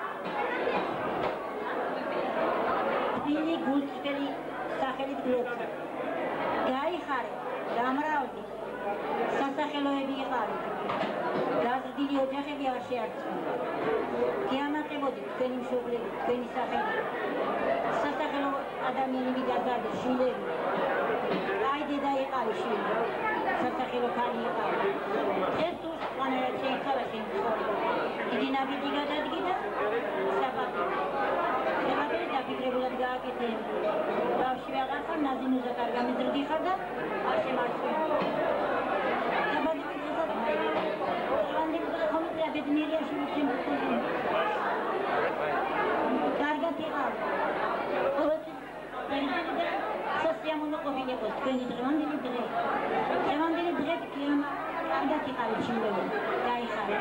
დიდი გულწრფელი სახელით გლოცავ. გაიხარე, გამრავლდი. სასახელოები იყავით. გაზრდილი ოჯახები არ შეარჩევთ. გიამაყებოდით თქვენი მშობლები, თქვენი სახელები. სასახელო ადამიანები დაგარდეთ შვილები. აი დედა იყავი შვილი. სასახელო ქალი იყავი. ეს თუ სვანერად შეიცვალა შენ ცხოვრება. დიდი ნაბიჯი გადადგიდა საბათი. საბათი დაფიქრებულად გააკეთე. ბავშვი ვეღარ ხარ, ნაზინუზე ხარ, გამიზრდი ხარ და არ შემარცხენ. საბათი ხომიწია ბედნიერია შვილში მწული. კარგად იყავ. სოციამონო ყოფილიყოს თქვენი დღევანდელი დღე. დღევანდელი დღე კარგად იყავით შვილები. გაიხარე.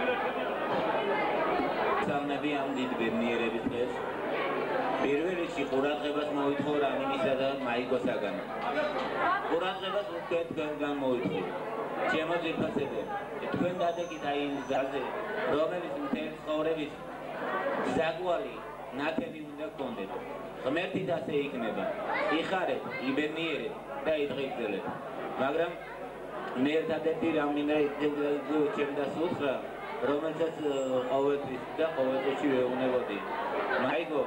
სამნები ამ დიდ ბედნიერების დღეს პირველ რიგში ყურადღებას მოითხოვ რამინისა და მაიკოსაგან. ყურადღებას უკვე თქვენგან მოითხოვ. ჩემო ძირფასებო, თქვენ დადეგით აი იმ გზაზე, რომელიც მთელი ცხოვრების საკვალი ნათელი უნდა გქონდეთ. ღმერთით ასე იქნება. იხარეთ, იბედნიერეთ და იდღეგრძელეთ. მაგრამ მე ერთადერთი რამინდა ჩემ და სულსა, რომელსაც ყოველთვის და ყოველთვის ვეუბნებოდი. მაიკო,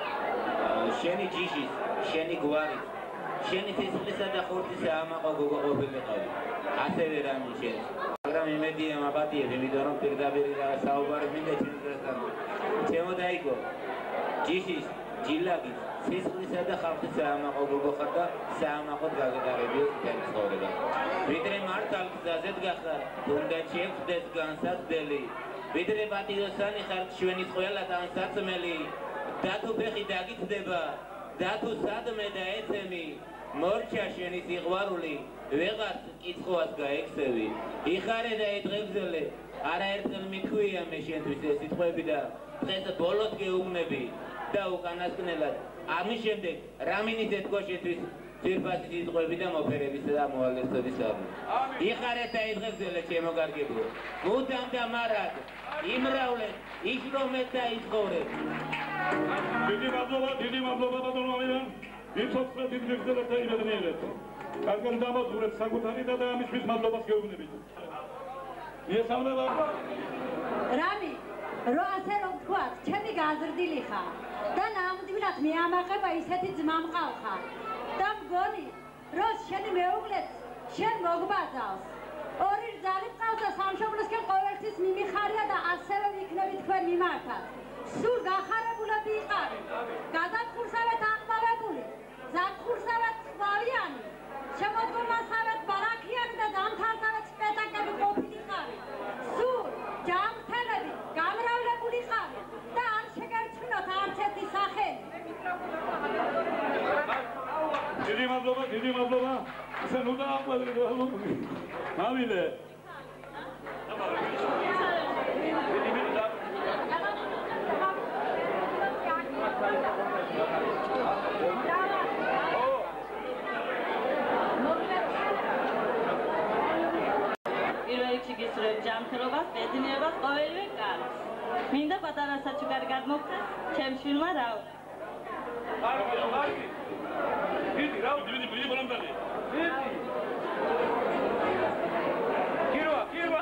შენი ჯიშის, შენი გვარის, შენი სისხლისა და ხორცისა ამაყო გოგო ყოფილიყავი. ასევე რამინ შენს. მაგრამ იმედია მაპატიებ, იმიტომ რომ პირდაპირ საუბარი მინდა ჩემს დღესთან. ჩემო დაიგო, ჯიშის, ჯილაგის, სისხლისა და ხალხის საამაყო გოგო ხარ და საამაყოდ გაგეტარებიო თქვენი ცხოვრება. ვიდრე მართალ გზაზედ გახარ, უნდა შეხვდეს განსაცდელი. ვიდრე პატიოსანი ხარ ჩვენის ყველა თანსაცმელი. და თუ ფეხი დაგიწდება, და თუ სადმე და ეცემი, მორჩა შენი სიყვარული, ვეღარ კითხვას გაექცევი. იხარე და ედღეგრძელე, არაერთხელ მიქვია მე შენთვის ეს სიტყვები და დღეს ბოლოდ გეუბნები და უკანასკნელად. ამის შემდეგ რამინით ეთქვა შენთვის ძირფასი სიტყვები და მოფერებისა და მოალესობისადმი. იხარეთ და ედღეგრძელე ჩემო კარგებო. მუდამ და მარად იმრავლეთ, იშრომეთ და იცხოვრეთ. დიდი მადლობა, დიდი მადლობა ბატონო ამირან. იცოცხლეთ, იდღეგრძელეთ და იბედნიერეთ. კარგად დამოძღვრეთ საკუთარი და ამისთვის მადლობას გეუბნებით. მიესალმება. რამი, რო ასე რომ თქვათ, ჩემი გაზრდილი ხარ და ნამდვილად მეამაყება ისეთი ძმა მყავხარ. და მგონი, რომ შენი მეუღლეც შენ მოგბაძავს. ორი რძალი მყავს და სამშობლოსკენ ყოველთვის მიმიხარია და ასევე ვიქნები თქვენ მიმართად. სულ გახარებულები იყავით. გადათხურსავეთ აღბავებული, ზაფხურსავეთ ხვავიანი, შემოდგომასავეთ ბარაქიანი და დამთავრდავეთ სპექტაკლები ყოფილიყავით. სულ ჯანმრთელები, გამრავლებულიყავით და არ შეგერჩუნოთ არც ერთი სახელი. დიდი მადლობა, დიდი მადლობა. ისე ნუ დააყვებით. მამილე. პირველ რიგში გისურვებ ჯანმრთელობას, ბედნიერებას ყოველივე კარგს. მინდა პატარა საჩუქარი გადმოგხდეს ჩემ შვილმა რაო. კარგი, კარგი. დიდი რაო, დიდი დიდი ბოლომდალი. დიდი. კირვა, კირვა.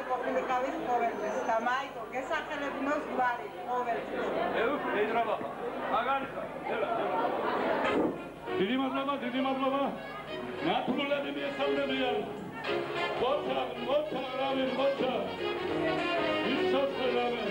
მაიკო, გესახელებინოს გვარი, ყოველთვის. ეუ, ეძრაბახა. დიდი მადლობა, დიდი მადლობა. ნათურლები მიესალმებიან. მოცა, მოცა, რამე, მოცა. ისოცხე რამე.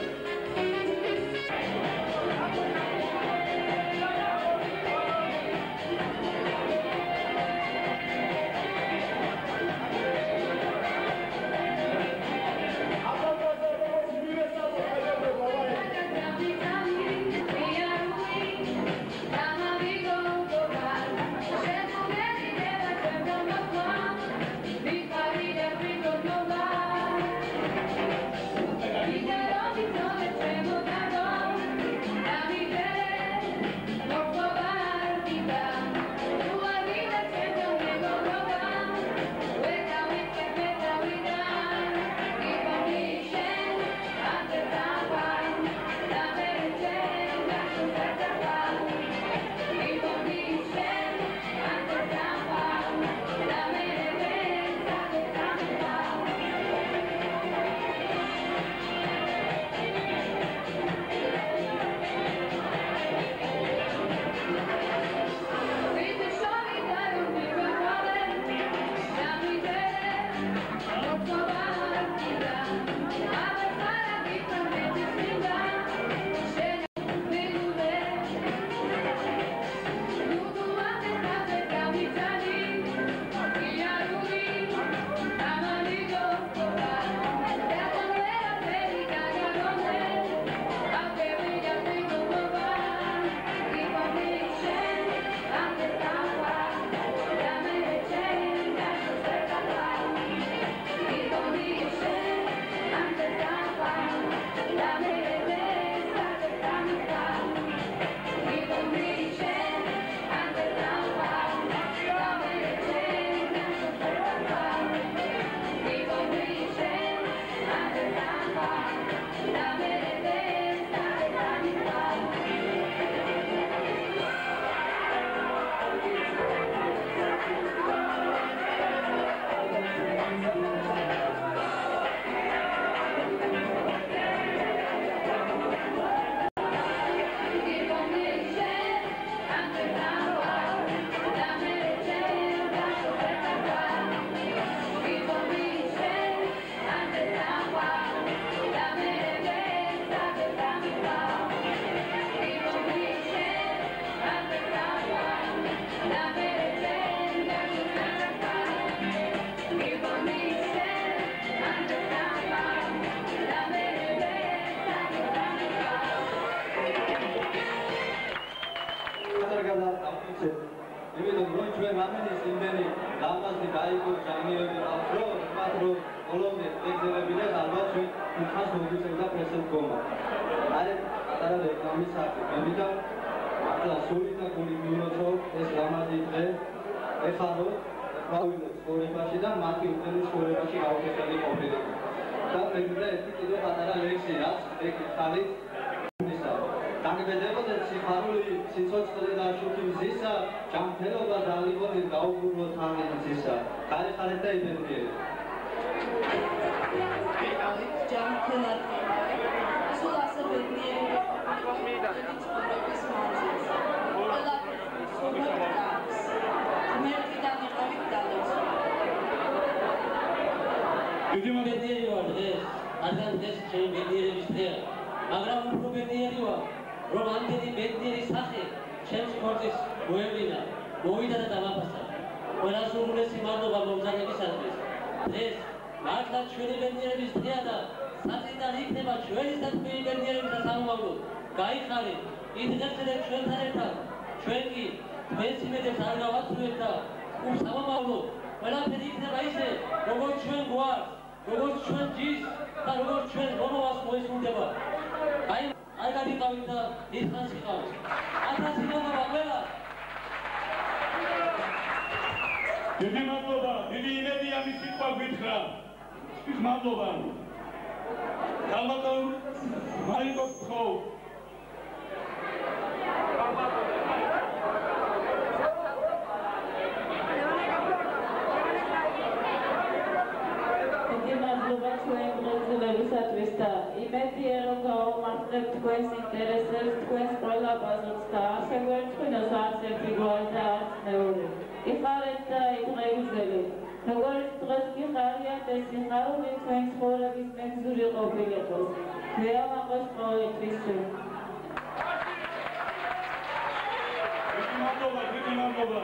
დიდი მადლობა, დიდი იმედია მის სიტყვა გითხრა. ის მადლობა. ქალბატონ მაიკოს ხო. დიდი მადლობა ჩვენ მოგზაურობისათვის და იმედია რომ დავუმართლებ თქვენს ინტერესებს, თქვენს ყველა ბაზრს და ასე გვერდჩვენოს არც ერთი გვარი და არც მეორე. იხარეთ და იტყეუზელეთ. როგორც დღეს გიხარიათ, ეს სიხარული თქვენ ცხოვრების მეგზური ყოფილიყოს. მეამაყოს ყოველთვის. მადლობა, დიდი მადლობა.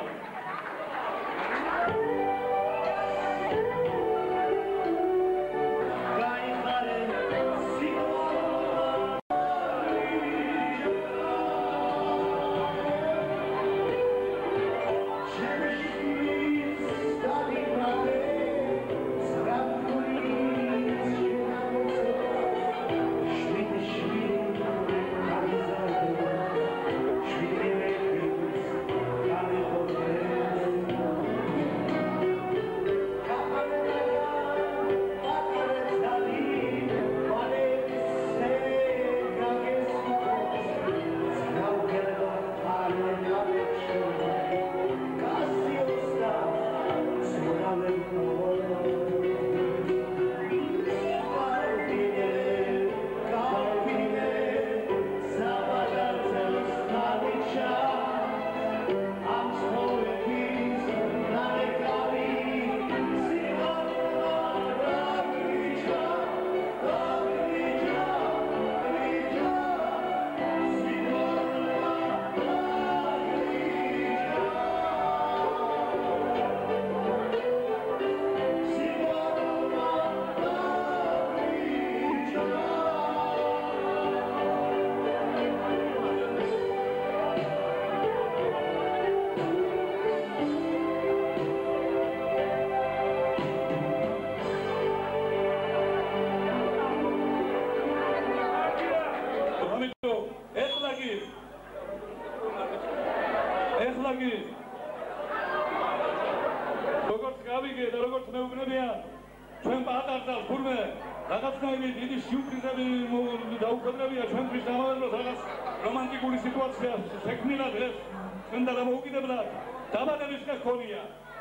როგორც გავიგე და როგორც მეუბნებიან, ჩვენ პატარდალს თურმე რაღაცნაირი დიდი სიურპრიზები დაუხვედრებია ჩვენთვის დამავერლოს რაღაც რომანტიკული სიტუაცია შექმნილა დღეს ჩვენ და დამოუკიდებლად დაბადების დღე ჰქონია.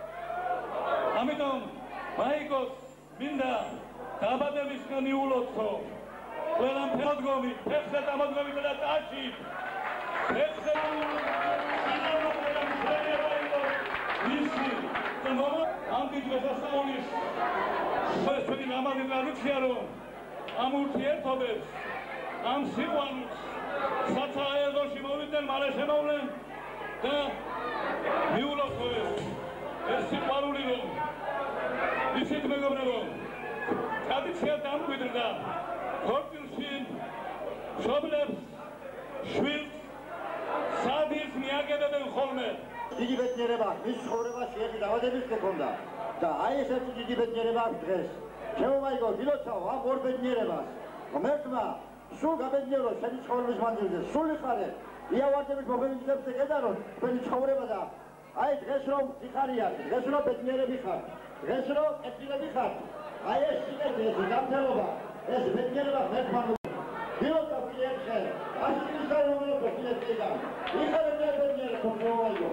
ამიტომ მაიკოს მინდა დაბადების დღე მიულოცო ყველამ ფერადგომი, ფეხზე დამოდგომით და ტაში ფეხზე ამ დიდ დღესასწაულის ჩვენი რამადი ტრადიცია რომ ამ ურთიერთობებს, ამ სიყვარულს საცაეროში მოვიდნენ, მალე შემოვლენ და მიულოცო ეს სიყვარული რომ ისეთ მეგობრებო ტრადიცია დამკვიდრდა ქორწილში მშობლებს შვილს სადილს მიაგებდნენ ხოლმე. დიდი ბედნიერება მის ცხოვრებაში ერთი დაბადების დღე ჰქონდა და აი ეს ერთი დიდი ბედნიერება აქვს დღეს. ჩემო მაიკო, ვილოცავ ამ ორ ბედნიერებას. ღმერთმა სულ გაბედნიერო შენი ცხოვრების მანძილზე, სული ხარე იავარდების მოგებინებთ ეკედაროთ თქვენი ცხოვრება და აი დღეს რომ გიხარიათ, დღეს რომ ბედნიერები ხართ, დღეს რომ კეთილები ხართ, აი ეს სიკეთე, ეს გამთელობა, ეს ბედნიერება ღმერთმა ვილოცავ კიდე ერთხელ, ასი წლის განმავლობაში კიდე წეგან, იხარეთ ეს ბედნიერება ჩემო მაიკო.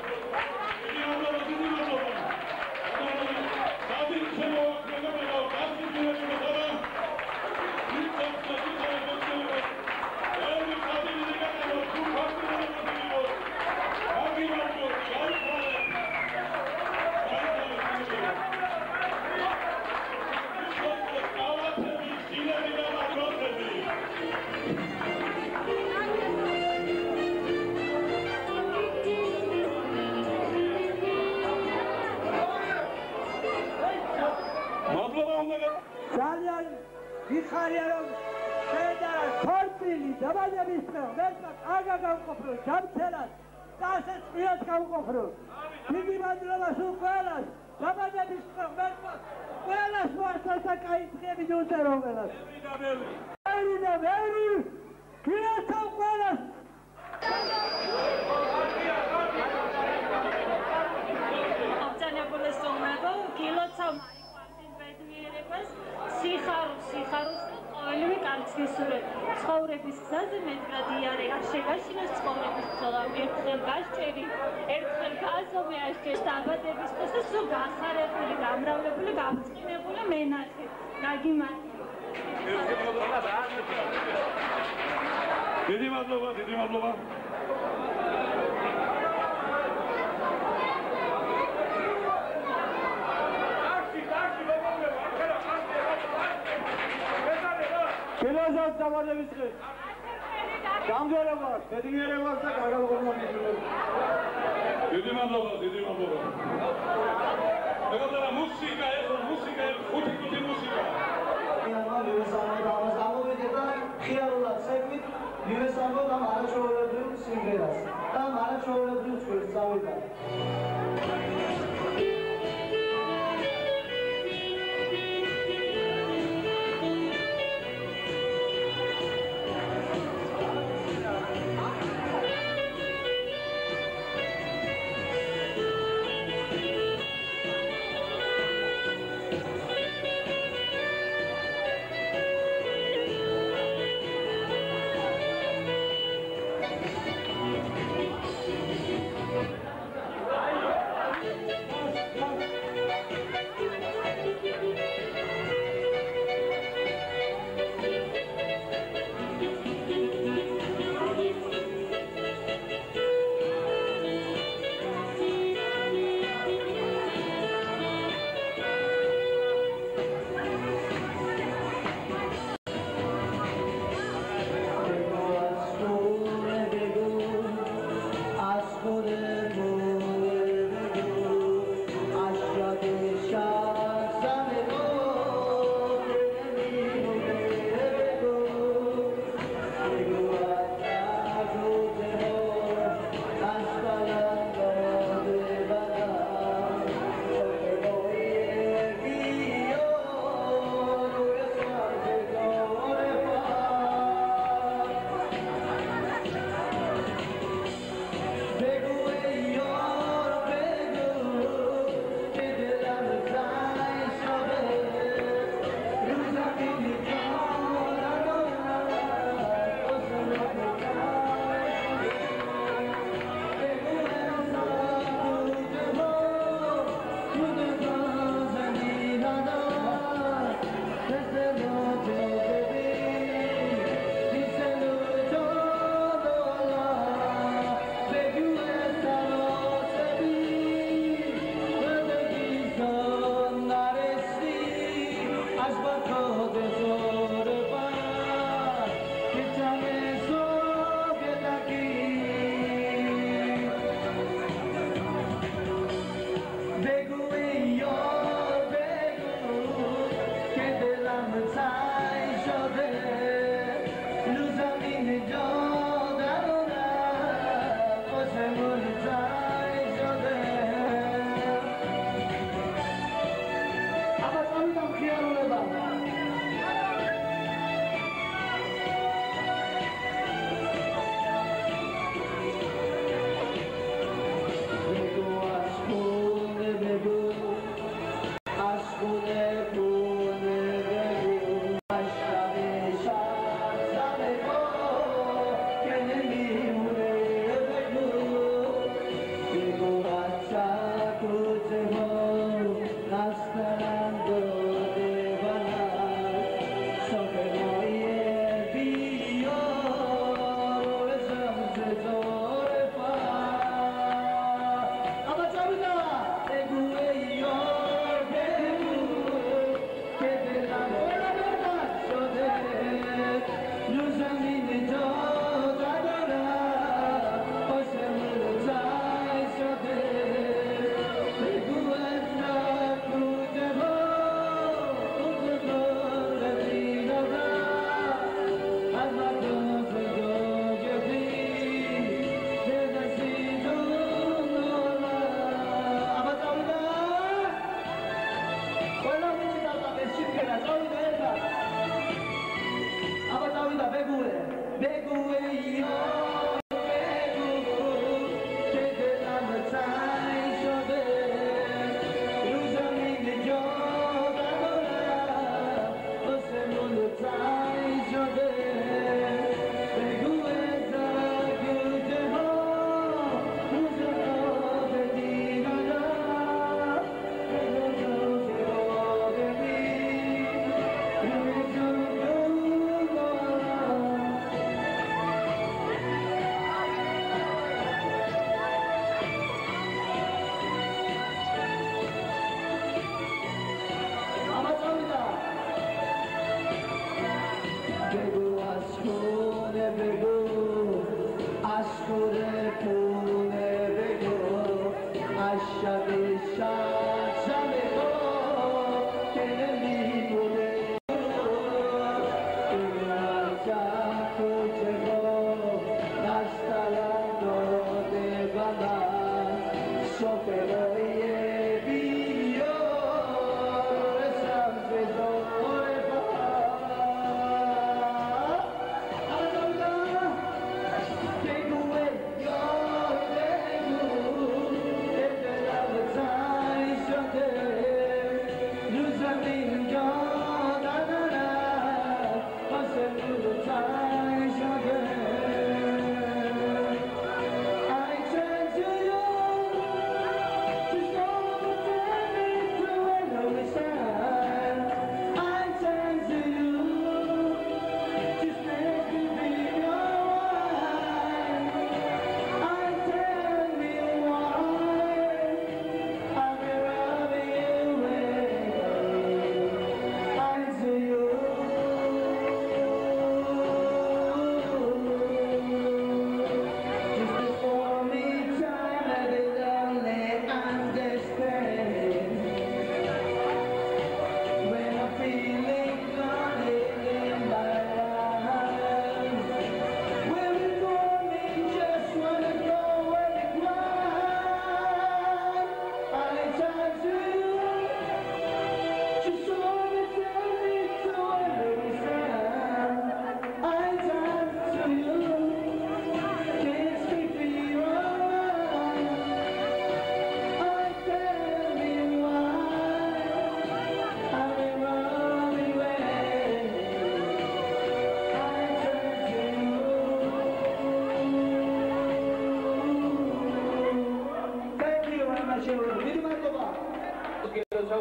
ძალიან გიხარია რომ შედარა ქორწილი დაბადების დღე ღმერთმა კარგად გავყოფრო ჯამთელად და ასე წიათ გავყოფრო დიდი მადლობა სულ ყველას დაბადების დღე ღმერთმა ყველას მოასწრა და კაი დღეები დაუწერო ყველას ბევრი და ბევრი გილოცავ ყველას აბძანებულეს უმებო გილოცავ სიხარულ სიხარულს ყოველივე კარგს გესურვებ. ცხოვრების გზაზე მეტად იარე არ შეგაშინოს ცხოვრების ბრძოლა. ერთხელ გასჭერი, ერთხელ გაზომე ასჯერ დაბადების დღეს და სულ გახარებული, გამრავლებული, გაბრწყინებული მენახე. გაგიმართლე. დიდი მადლობა, დიდი მადლობა. Kilozat zamanımız kız. Kamgara var, bedingere varsa kargal olmak istiyorum. დიდი მადლობა, დიდი მადლობა. მეგობრებო, მუსიკა ეს მუსიკა ხუთი ხუთი მუსიკა. მე მივესალმე და ამას ამოვიდე და ხიარულად საქმით მივესალმე და არაჩვეულებრივ სიმღერას და არაჩვეულებრივ ჩვენს წავიდა. ადგილოცა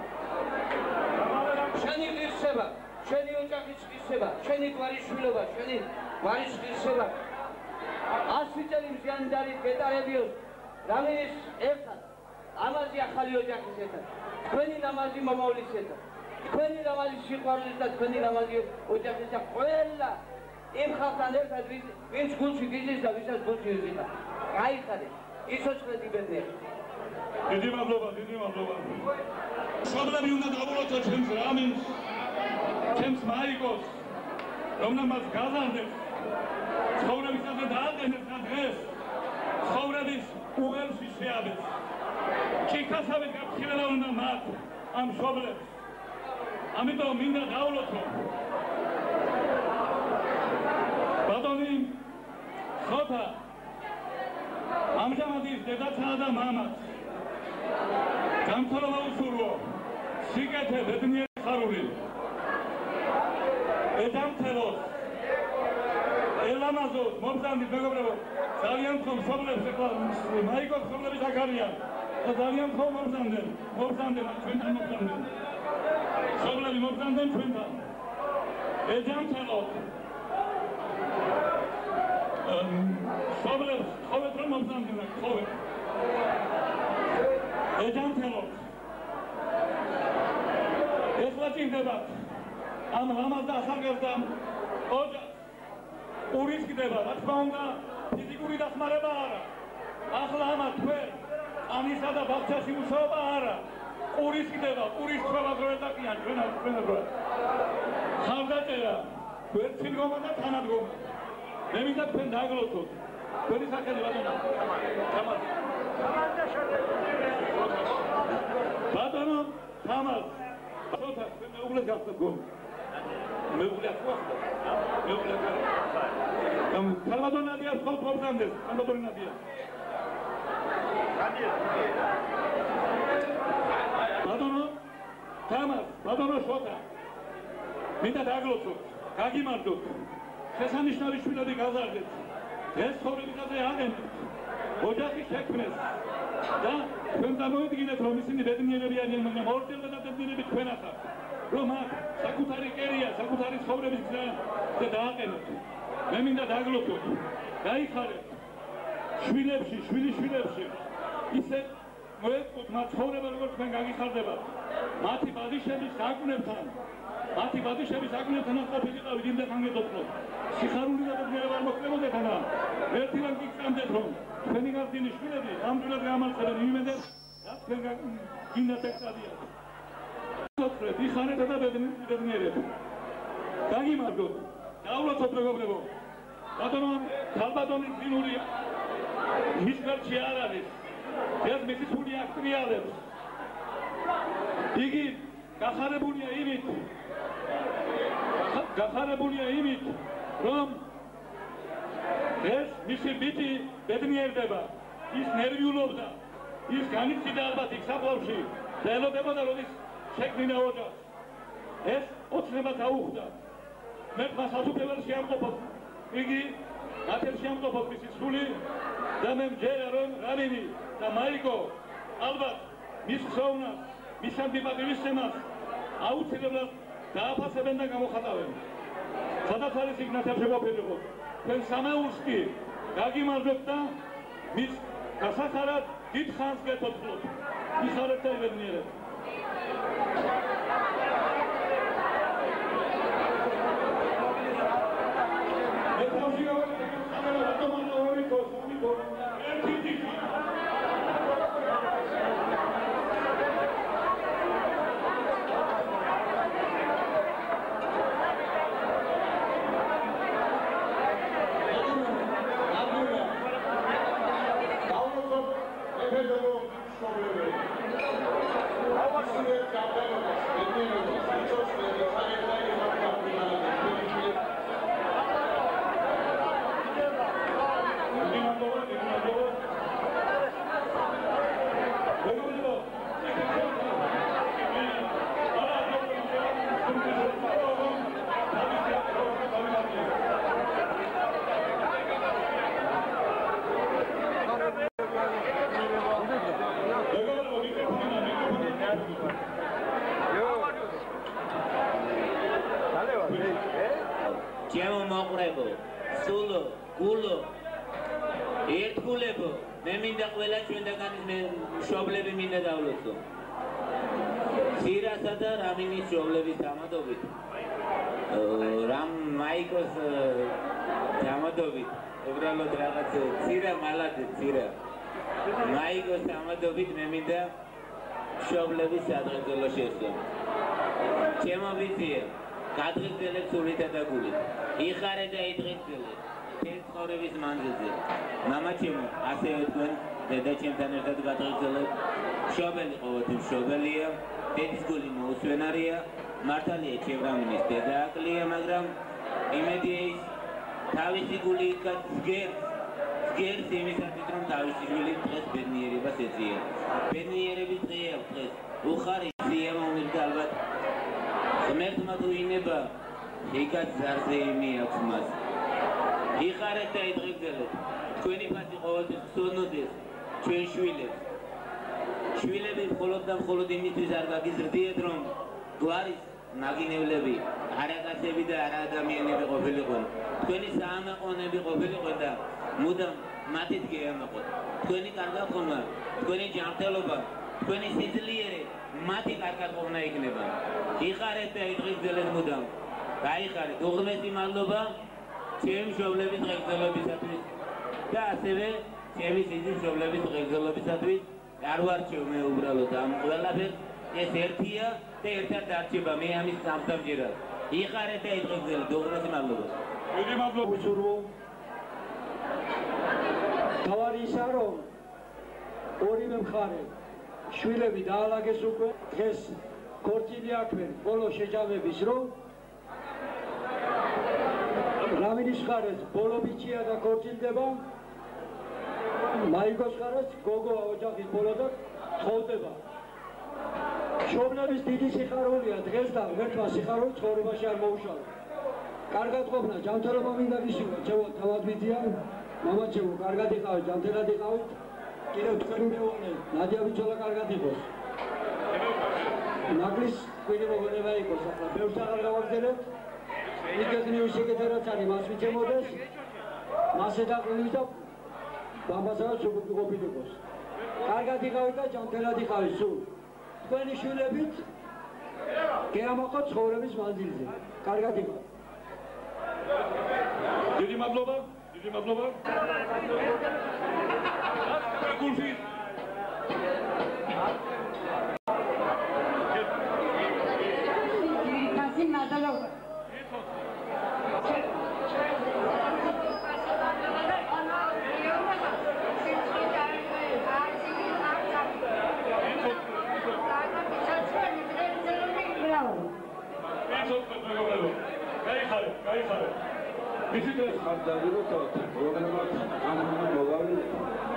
შენი ღირსება, შენი ოჯახის ღირსება, შენი გვარის შვილობა, შენი გვარის ღირსება ასი წელი მზიანდარით გეტარებიოს რამინის ერთად ამაზე ახალი ოჯახის ერთად თქვენი ლამაზი მომავლის ერთად თქვენი ლამაზი სიყვარულის და თქვენი ლამაზი ოჯახის და ყველა იმ ხალხთან ერთად ვინც გულში გიზის და ვისაც გულში იზრდება გაიხადეთ იცოცხლეთი ბედნიერი დიდი მადლობა, დიდი მადლობა. მშობლები უნდა დავულოცოთ ჩემს რამინს, ჩემს მაიკოს, რომელმაც გაზარდებს ცხოვრებისაზე დააყენებს და დღეს ცხოვრების უღელში შეაბეს. ჭიქასავით გაფრთხილება უნდა მათ ამ მშობლებს. ამიტომ მინდა დავულოცო ბატონი ხოთა ამჟამად ის დედაცაა და მამაც გამთხოვა უსურვო სიკეთე ბედნიერი ხარული ედამთელოს ელამაზოს მომზანდი მეგობრებო ძალიან ხომ მშობლებს ეხლა მაიკოს მშობლები ზაქარიან და ძალიან ხომ მომზანდნენ მომზანდნენ ჩვენთან მომზანდნენ მშობლები მომზანდნენ ჩვენთან ედამთელოს მშობლებს ხოვეთ რომ მომზანდნენ ხოვეთ ეჯანთელოთ ეხლა ჭირდებათ ამ ლამაზ და ახალგაზრდამ ოჯახს ურისკდება რა თქმა უნდა ფიზიკური დახმარება არა ახლა ამა თქვენ ამისა და ბავშვაში მუშაობა არა ურისკდება ურის ჩვევა დროა დაკიან ჩვენა ჩვენა დროა ხალხაწერა ვერცი დგომა და თანადგომა მე მინდა თქვენ დააგლოცოთ თქვენი სახელი ბატონო ბატონო თამარ ხოთა მეუღლე გახდა გონი მეუღლე ახლა მეუღლე ამ ქალბატონადია ხო პრობლემდეს ქალბატონადია ბატონო თამარ ბატონო ხოთა მინდა დააგლოცოთ გაგიმარჯოთ შესანიშნავი შვილები გაზარდეთ ეს ცხოვრებისაზე აღენეთ ოჯახი შექმნეს და თქვენ დამოიდგინეთ რომ ისინი ბედნიერები არიან მაგრამ ორჯერ და ბედნიერები თქვენ ახართ რომ აქ საკუთარი კერია საკუთარი ცხოვრების გზა და დააყენოთ მე მინდა დაგლოცოთ გაიხარეთ შვილებში შვილიშვილებში ისე მოეწყოთ მათ ცხოვრება როგორც თქვენ გაგიხარდებათ მათი ბადიშების საკუნებთან მათი ბადიშების საკუნებთან ყოფილიყავით იმდენ გეტყვით სიხარული და ბედნიერება არ მოხდებოდეთ ანა ერთი რამ გიგზავნეთ რომ თქვენი გახდენი შვილები ამდენად გამარცხებენ იმედებს რაც თქვენ გინდა ტექსტადია სოთრეთ იხარეთ და ბედნიერები გაგიმარჯოთ დაულოცოთ მეგობრებო ბატონო ქალბატონის ძინური მის გარშე არ არის ეს მისი სული აკტრიალებს იგი გახარებულია იმით გახარებულია იმით რომ ეს მისი ბიჭი ბედნიერდება ის ნერვიულობდა ის განიცდიდა ალბათ იქ საფლავში და ელოდებოდა როდის შექმნა ოჯახს ეს ოცნება დაუხდა მე მას ასუფევარ შეამყოფოთ იგი ათერ შეამყოფოთ მისი სული და მე მჯერა რომ რამინი და მაიკო ალბათ მის ხოვნას მის ამბიბატივისცემას აუცილებლად დააფასებენ და გამოხატავენ სადაც არის იქ ნათელში ყოფილიყო თქვენ სამეულს კი გაგიმარჯვებთ და მის გასახარად დიდ ხანს გეტოცლოთ იხარეთ და იბედნიერებთ ჩემო მოყრებო, სულო, გულო, ერთგულებო, მე მინდა ყველა ჩვენგანის მშობლები მინდა დავლოცო. სირასა და რამინის მშობლების დამატებით, რამ მაიკოს დამატებით, უბრალოდ რაღაც ცირა მალადე ცირა. მაიკოს დამატებით მე მინდა მშობლების სადღეგრძელო შესვლა. ჩემო ვიცია, გადღეგრძელებ სულითა და გულით. იხარე და იდღეგრძელებ თელ ცხოვრების მანძილზე. მამაჩემო, ასევე თქვენ დედაჩემთან ერთად გადღეგრძელებ. მშობელი ყოველთვის მშობელია, დედის გული მოუსვენარია, მართალია ჩემრამინის დედააკლია, მაგრამ იმედია ის თავისი გული იქაც სგერს, სგერს იმისათვის, რომ თავისი შვილი დღეს ბედნიერებას ეწია. ბედნიერების დღეა დღეს, უხარი სიამოვნებთ ალბათ. ღმერთმა თუ ინება, იქაც ზარზე იმი აქვს მას. იხარეთ და იდღეგრძელეთ, თქვენი ფასი ყოველთვის გსურნოდეს ჩვენ შვილებს. შვილები მხოლოდ და მხოლოდ იმისთვის არ გაგიზრდიეთ, რომ გვარის მაგინევლები, არაკაცები და არაადამიანები ყოფილიყვენ. თქვენი საამაყონები ყოფილიყვენ და მუდამ მათით გეამაყოთ. თქვენი კარგახონა, თქვენი ჯანმრთელობა, თქვენი სიძლიერე მათი კარგახონა იქნება. იხარეთ და იდღეგრძელეთ მუდამ. გაიხარეთ, უღრმესი მადლობა ჩემი მშობლების ღირსებისათვის და ასევე ჩემი სიძის მშობლების ღირსებისათვის. არ ვარჩევ მე უბრალოდ ამ ყველაფერს, ეს ერთია და ერთად დარჩება, მე ამის სამსამჯერად. იხარეთ და იდღეგრძელეთ, უღრმესი მადლობა. დიდი მადლობა. უსურვო. თავარი ისაა, რომ ორივე მხარე შვილები დაალაგეს უკვე, დღეს ქორწილი აქვენ ბოლო შეჯამების რო. რამინის მხარეს ბოლო ბიჭია და ქორწილდება. მაიკოს მხარეს გოგო ოჯახის ბოლო და ცხოვრდება. მშობლების დიდი სიხარულია დღეს და ღმერთმა სიხარული ცხოვრებაში არ მოუშალა. კარგად ყოფნა, ჯანმრთელობა მინდა გისურვოთ, ჩემო თავად ვიდია, მამაჩემო, კარგად იყავით, ჯანმრთელად იყავით, კიდევ თქვენი მეუღლე, ნადია ბიჭოლა კარგად იყოს. ნაგლის კვირი მოგონება იყოს, ახლა ბევრს აღარ გავაგზავნებთ. იგეგმიო შეკეთება რაც არის, მას ვიჩემოდეს, მასე დაყრდნით და ბამბასაო შეგვიყოფილ იყოს. კარგად იყავით და ჯანმრთელად იყავით სულ. თქვენი შვილებით გეამაყოთ ცხოვრების მანძილზე. კარგად იყავით. დიდი მადლობა, დიდი მადლობა. გულფი. კაცი მადლობა. Visitas ხარდაგვიროთ, რომლებმაც ამბობენ მოგავლინეთ.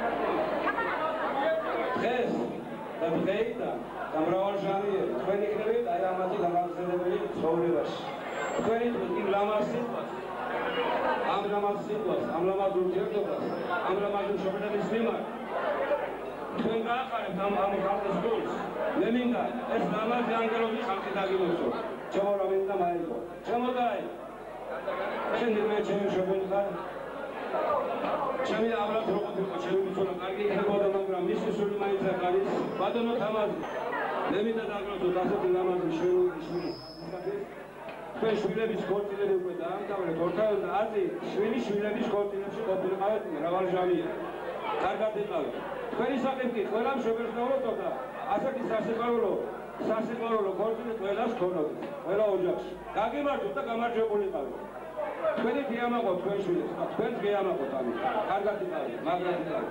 დღეს და დღეიდან და მრავალჟამიერი თქვენ იქნებით აი ამათი გამაგზავნებელი ცხოვრებაში. თქვენი იმ ლამაზ სიტყვას, ამ ლამაზ სიტყვას, ამ ლამაზ ურთიერთობას, ამ ლამაზ მშობლების მიმართ თქვენ გაახარებთ ამ ამ ხალხის გულს. მე მინდა ეს ლამაზი ანგელოზი ხალხი დაგიმოსო. ჩემო რამინდა მაიკო. ჩემო დაი შენ მე ჩემი მშობელი ხარ. ჩემი აბრალ როგორ იყო ჩემი მიცოლა კარგი იქნებოდა, მაგრამ მისი სული მაინც არ არის. ბატონო თამაზი, მე მინდა დაგროცოთ ასეთი ლამაზი შვილი შვილი. თქვენ შვილების ქორწილები უკვე დაამთავრეთ, ორთავე და აზი შვილი შვილების ქორწილებში ყოფილიყავით მრავალჟამიერი. კარგად იყავით. თქვენი სახით კი ყველა მშობელს დავროცოთ, ასეთი სასიყვარულო სასიყვარულო ქორწილი ყველას ქონოდეთ, ყველა ოჯახში. გაგიმართოთ და გამარჯვებულიყავით. თქვენი გეამაყოთ თქვენ შვილებს, თქვენს გეამაყოთ ამით. კარგად იყავით, მაგრად იყავით.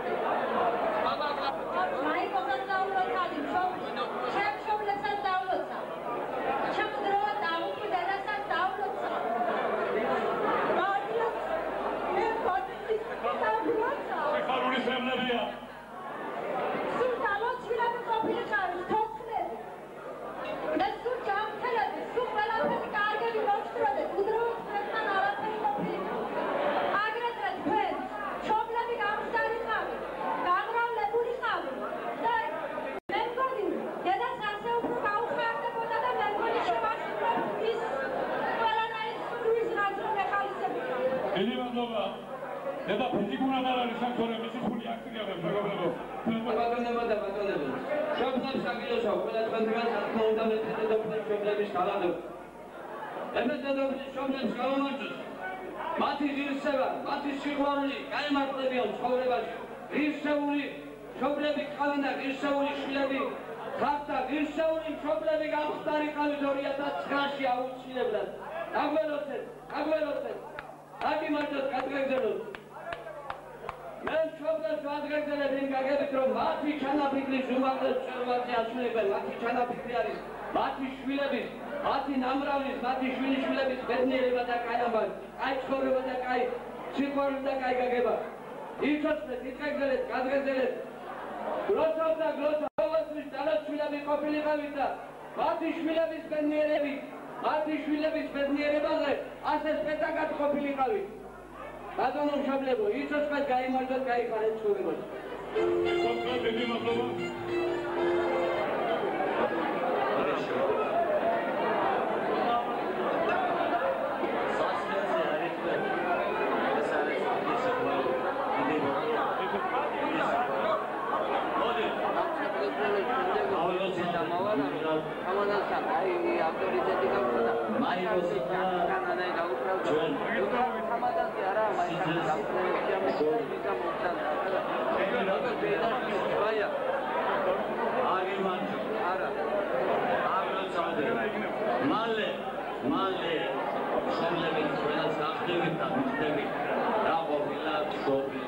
მაიკოსაც დაულოცავი, ჩემ მშობლებსაც დაულოცავ. ჩემ დროა დაუკვირდა და საც დაულოცავ. მადლობ, მე ქორწილის დაულოცავ. სიხარული სემნებია. სულ დალოცვილები ყოფილიყავით, თოცხლები. და სულ ჯანმრთელები, სულ ყველაფერი კარგები მოგჭროდეთ, უდროოდ თქვენთან არაფერი ყოფილიყავით. აგრეთვე თქვენ მშობლები გამხდარიყავით, გამრავლებულიყავით და მე მგონი დედას მადლობა. დედა ფიზიკურად არ არის საქმე, მისი სული აქტივია მეგობრებო. ბატონებო და ბატონებო. შობლებს აგილოსავ, ყველა თქვენგან საქმე უნდა მეტყედობდეს შობლების თალადო. ემეტყედობდეს შობლებს გამომარჯოს. მათი ღირსება, მათი სიყვარული გაემართებიან ცხოვრებაში. ღირსეული მშობლები ყავენ და ღირსეული შვილები ხართ და ღირსეული მშობლები გამხდარიყავით ორი ათას ცხრაში აუცილებლად. აგველოცეთ, აგველოცეთ, აგიმართოთ, გადგეგრძელოთ. მე მშობლებს ვადღეგრძელებ იმ გაგებით, რომ მათი ჩანაფიქრის უმაღლეს მწვერვალზე ასრულებენ, მათი ჩანაფიქრი არის მათი შვილების, მათი ნამრავლის, მათი შვილიშვილების ბედნიერება და კაი ამბავი, კაი ცხოვრება და კაი სიყვარული და კაი გაგება. იცოცხლეთ, იტყეგრძელეთ, გადღეგრძელეთ. გლოცავთ და გლოცავთ, ყოველთვის დანაშვილები ყოფილიყავით და მათი შვილების ბედნიერებით, მათი შვილების ბედნიერებაზე ასე სპეტაკად ყოფილიყავით. ბატონო მშობლებო, იცოცხლეთ, გაიმართოთ, გაიხარეთ ცხოვრებაში. იცოცხლეთ, დიდი მადლობა. მალე მალე შემლები ყველას ახდებით და მიხდებით რა ყოფილა შობილი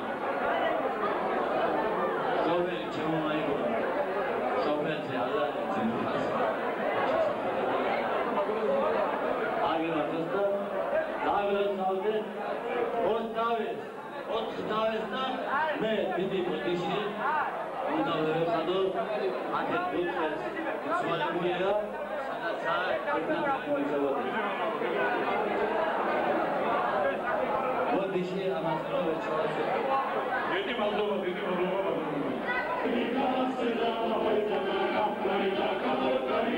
შობილი ჩემო მაიგო შობელზე ალა ძინფას აგემართოს და დაგლოცავდე ოცდავის ოთხდავის და მე დიდი პოტიში უნდა ვერეხადო ათეთ კუთხეს იცვალებულია Oddishi amazro vechorase. Dedi maldova, dedi maldova.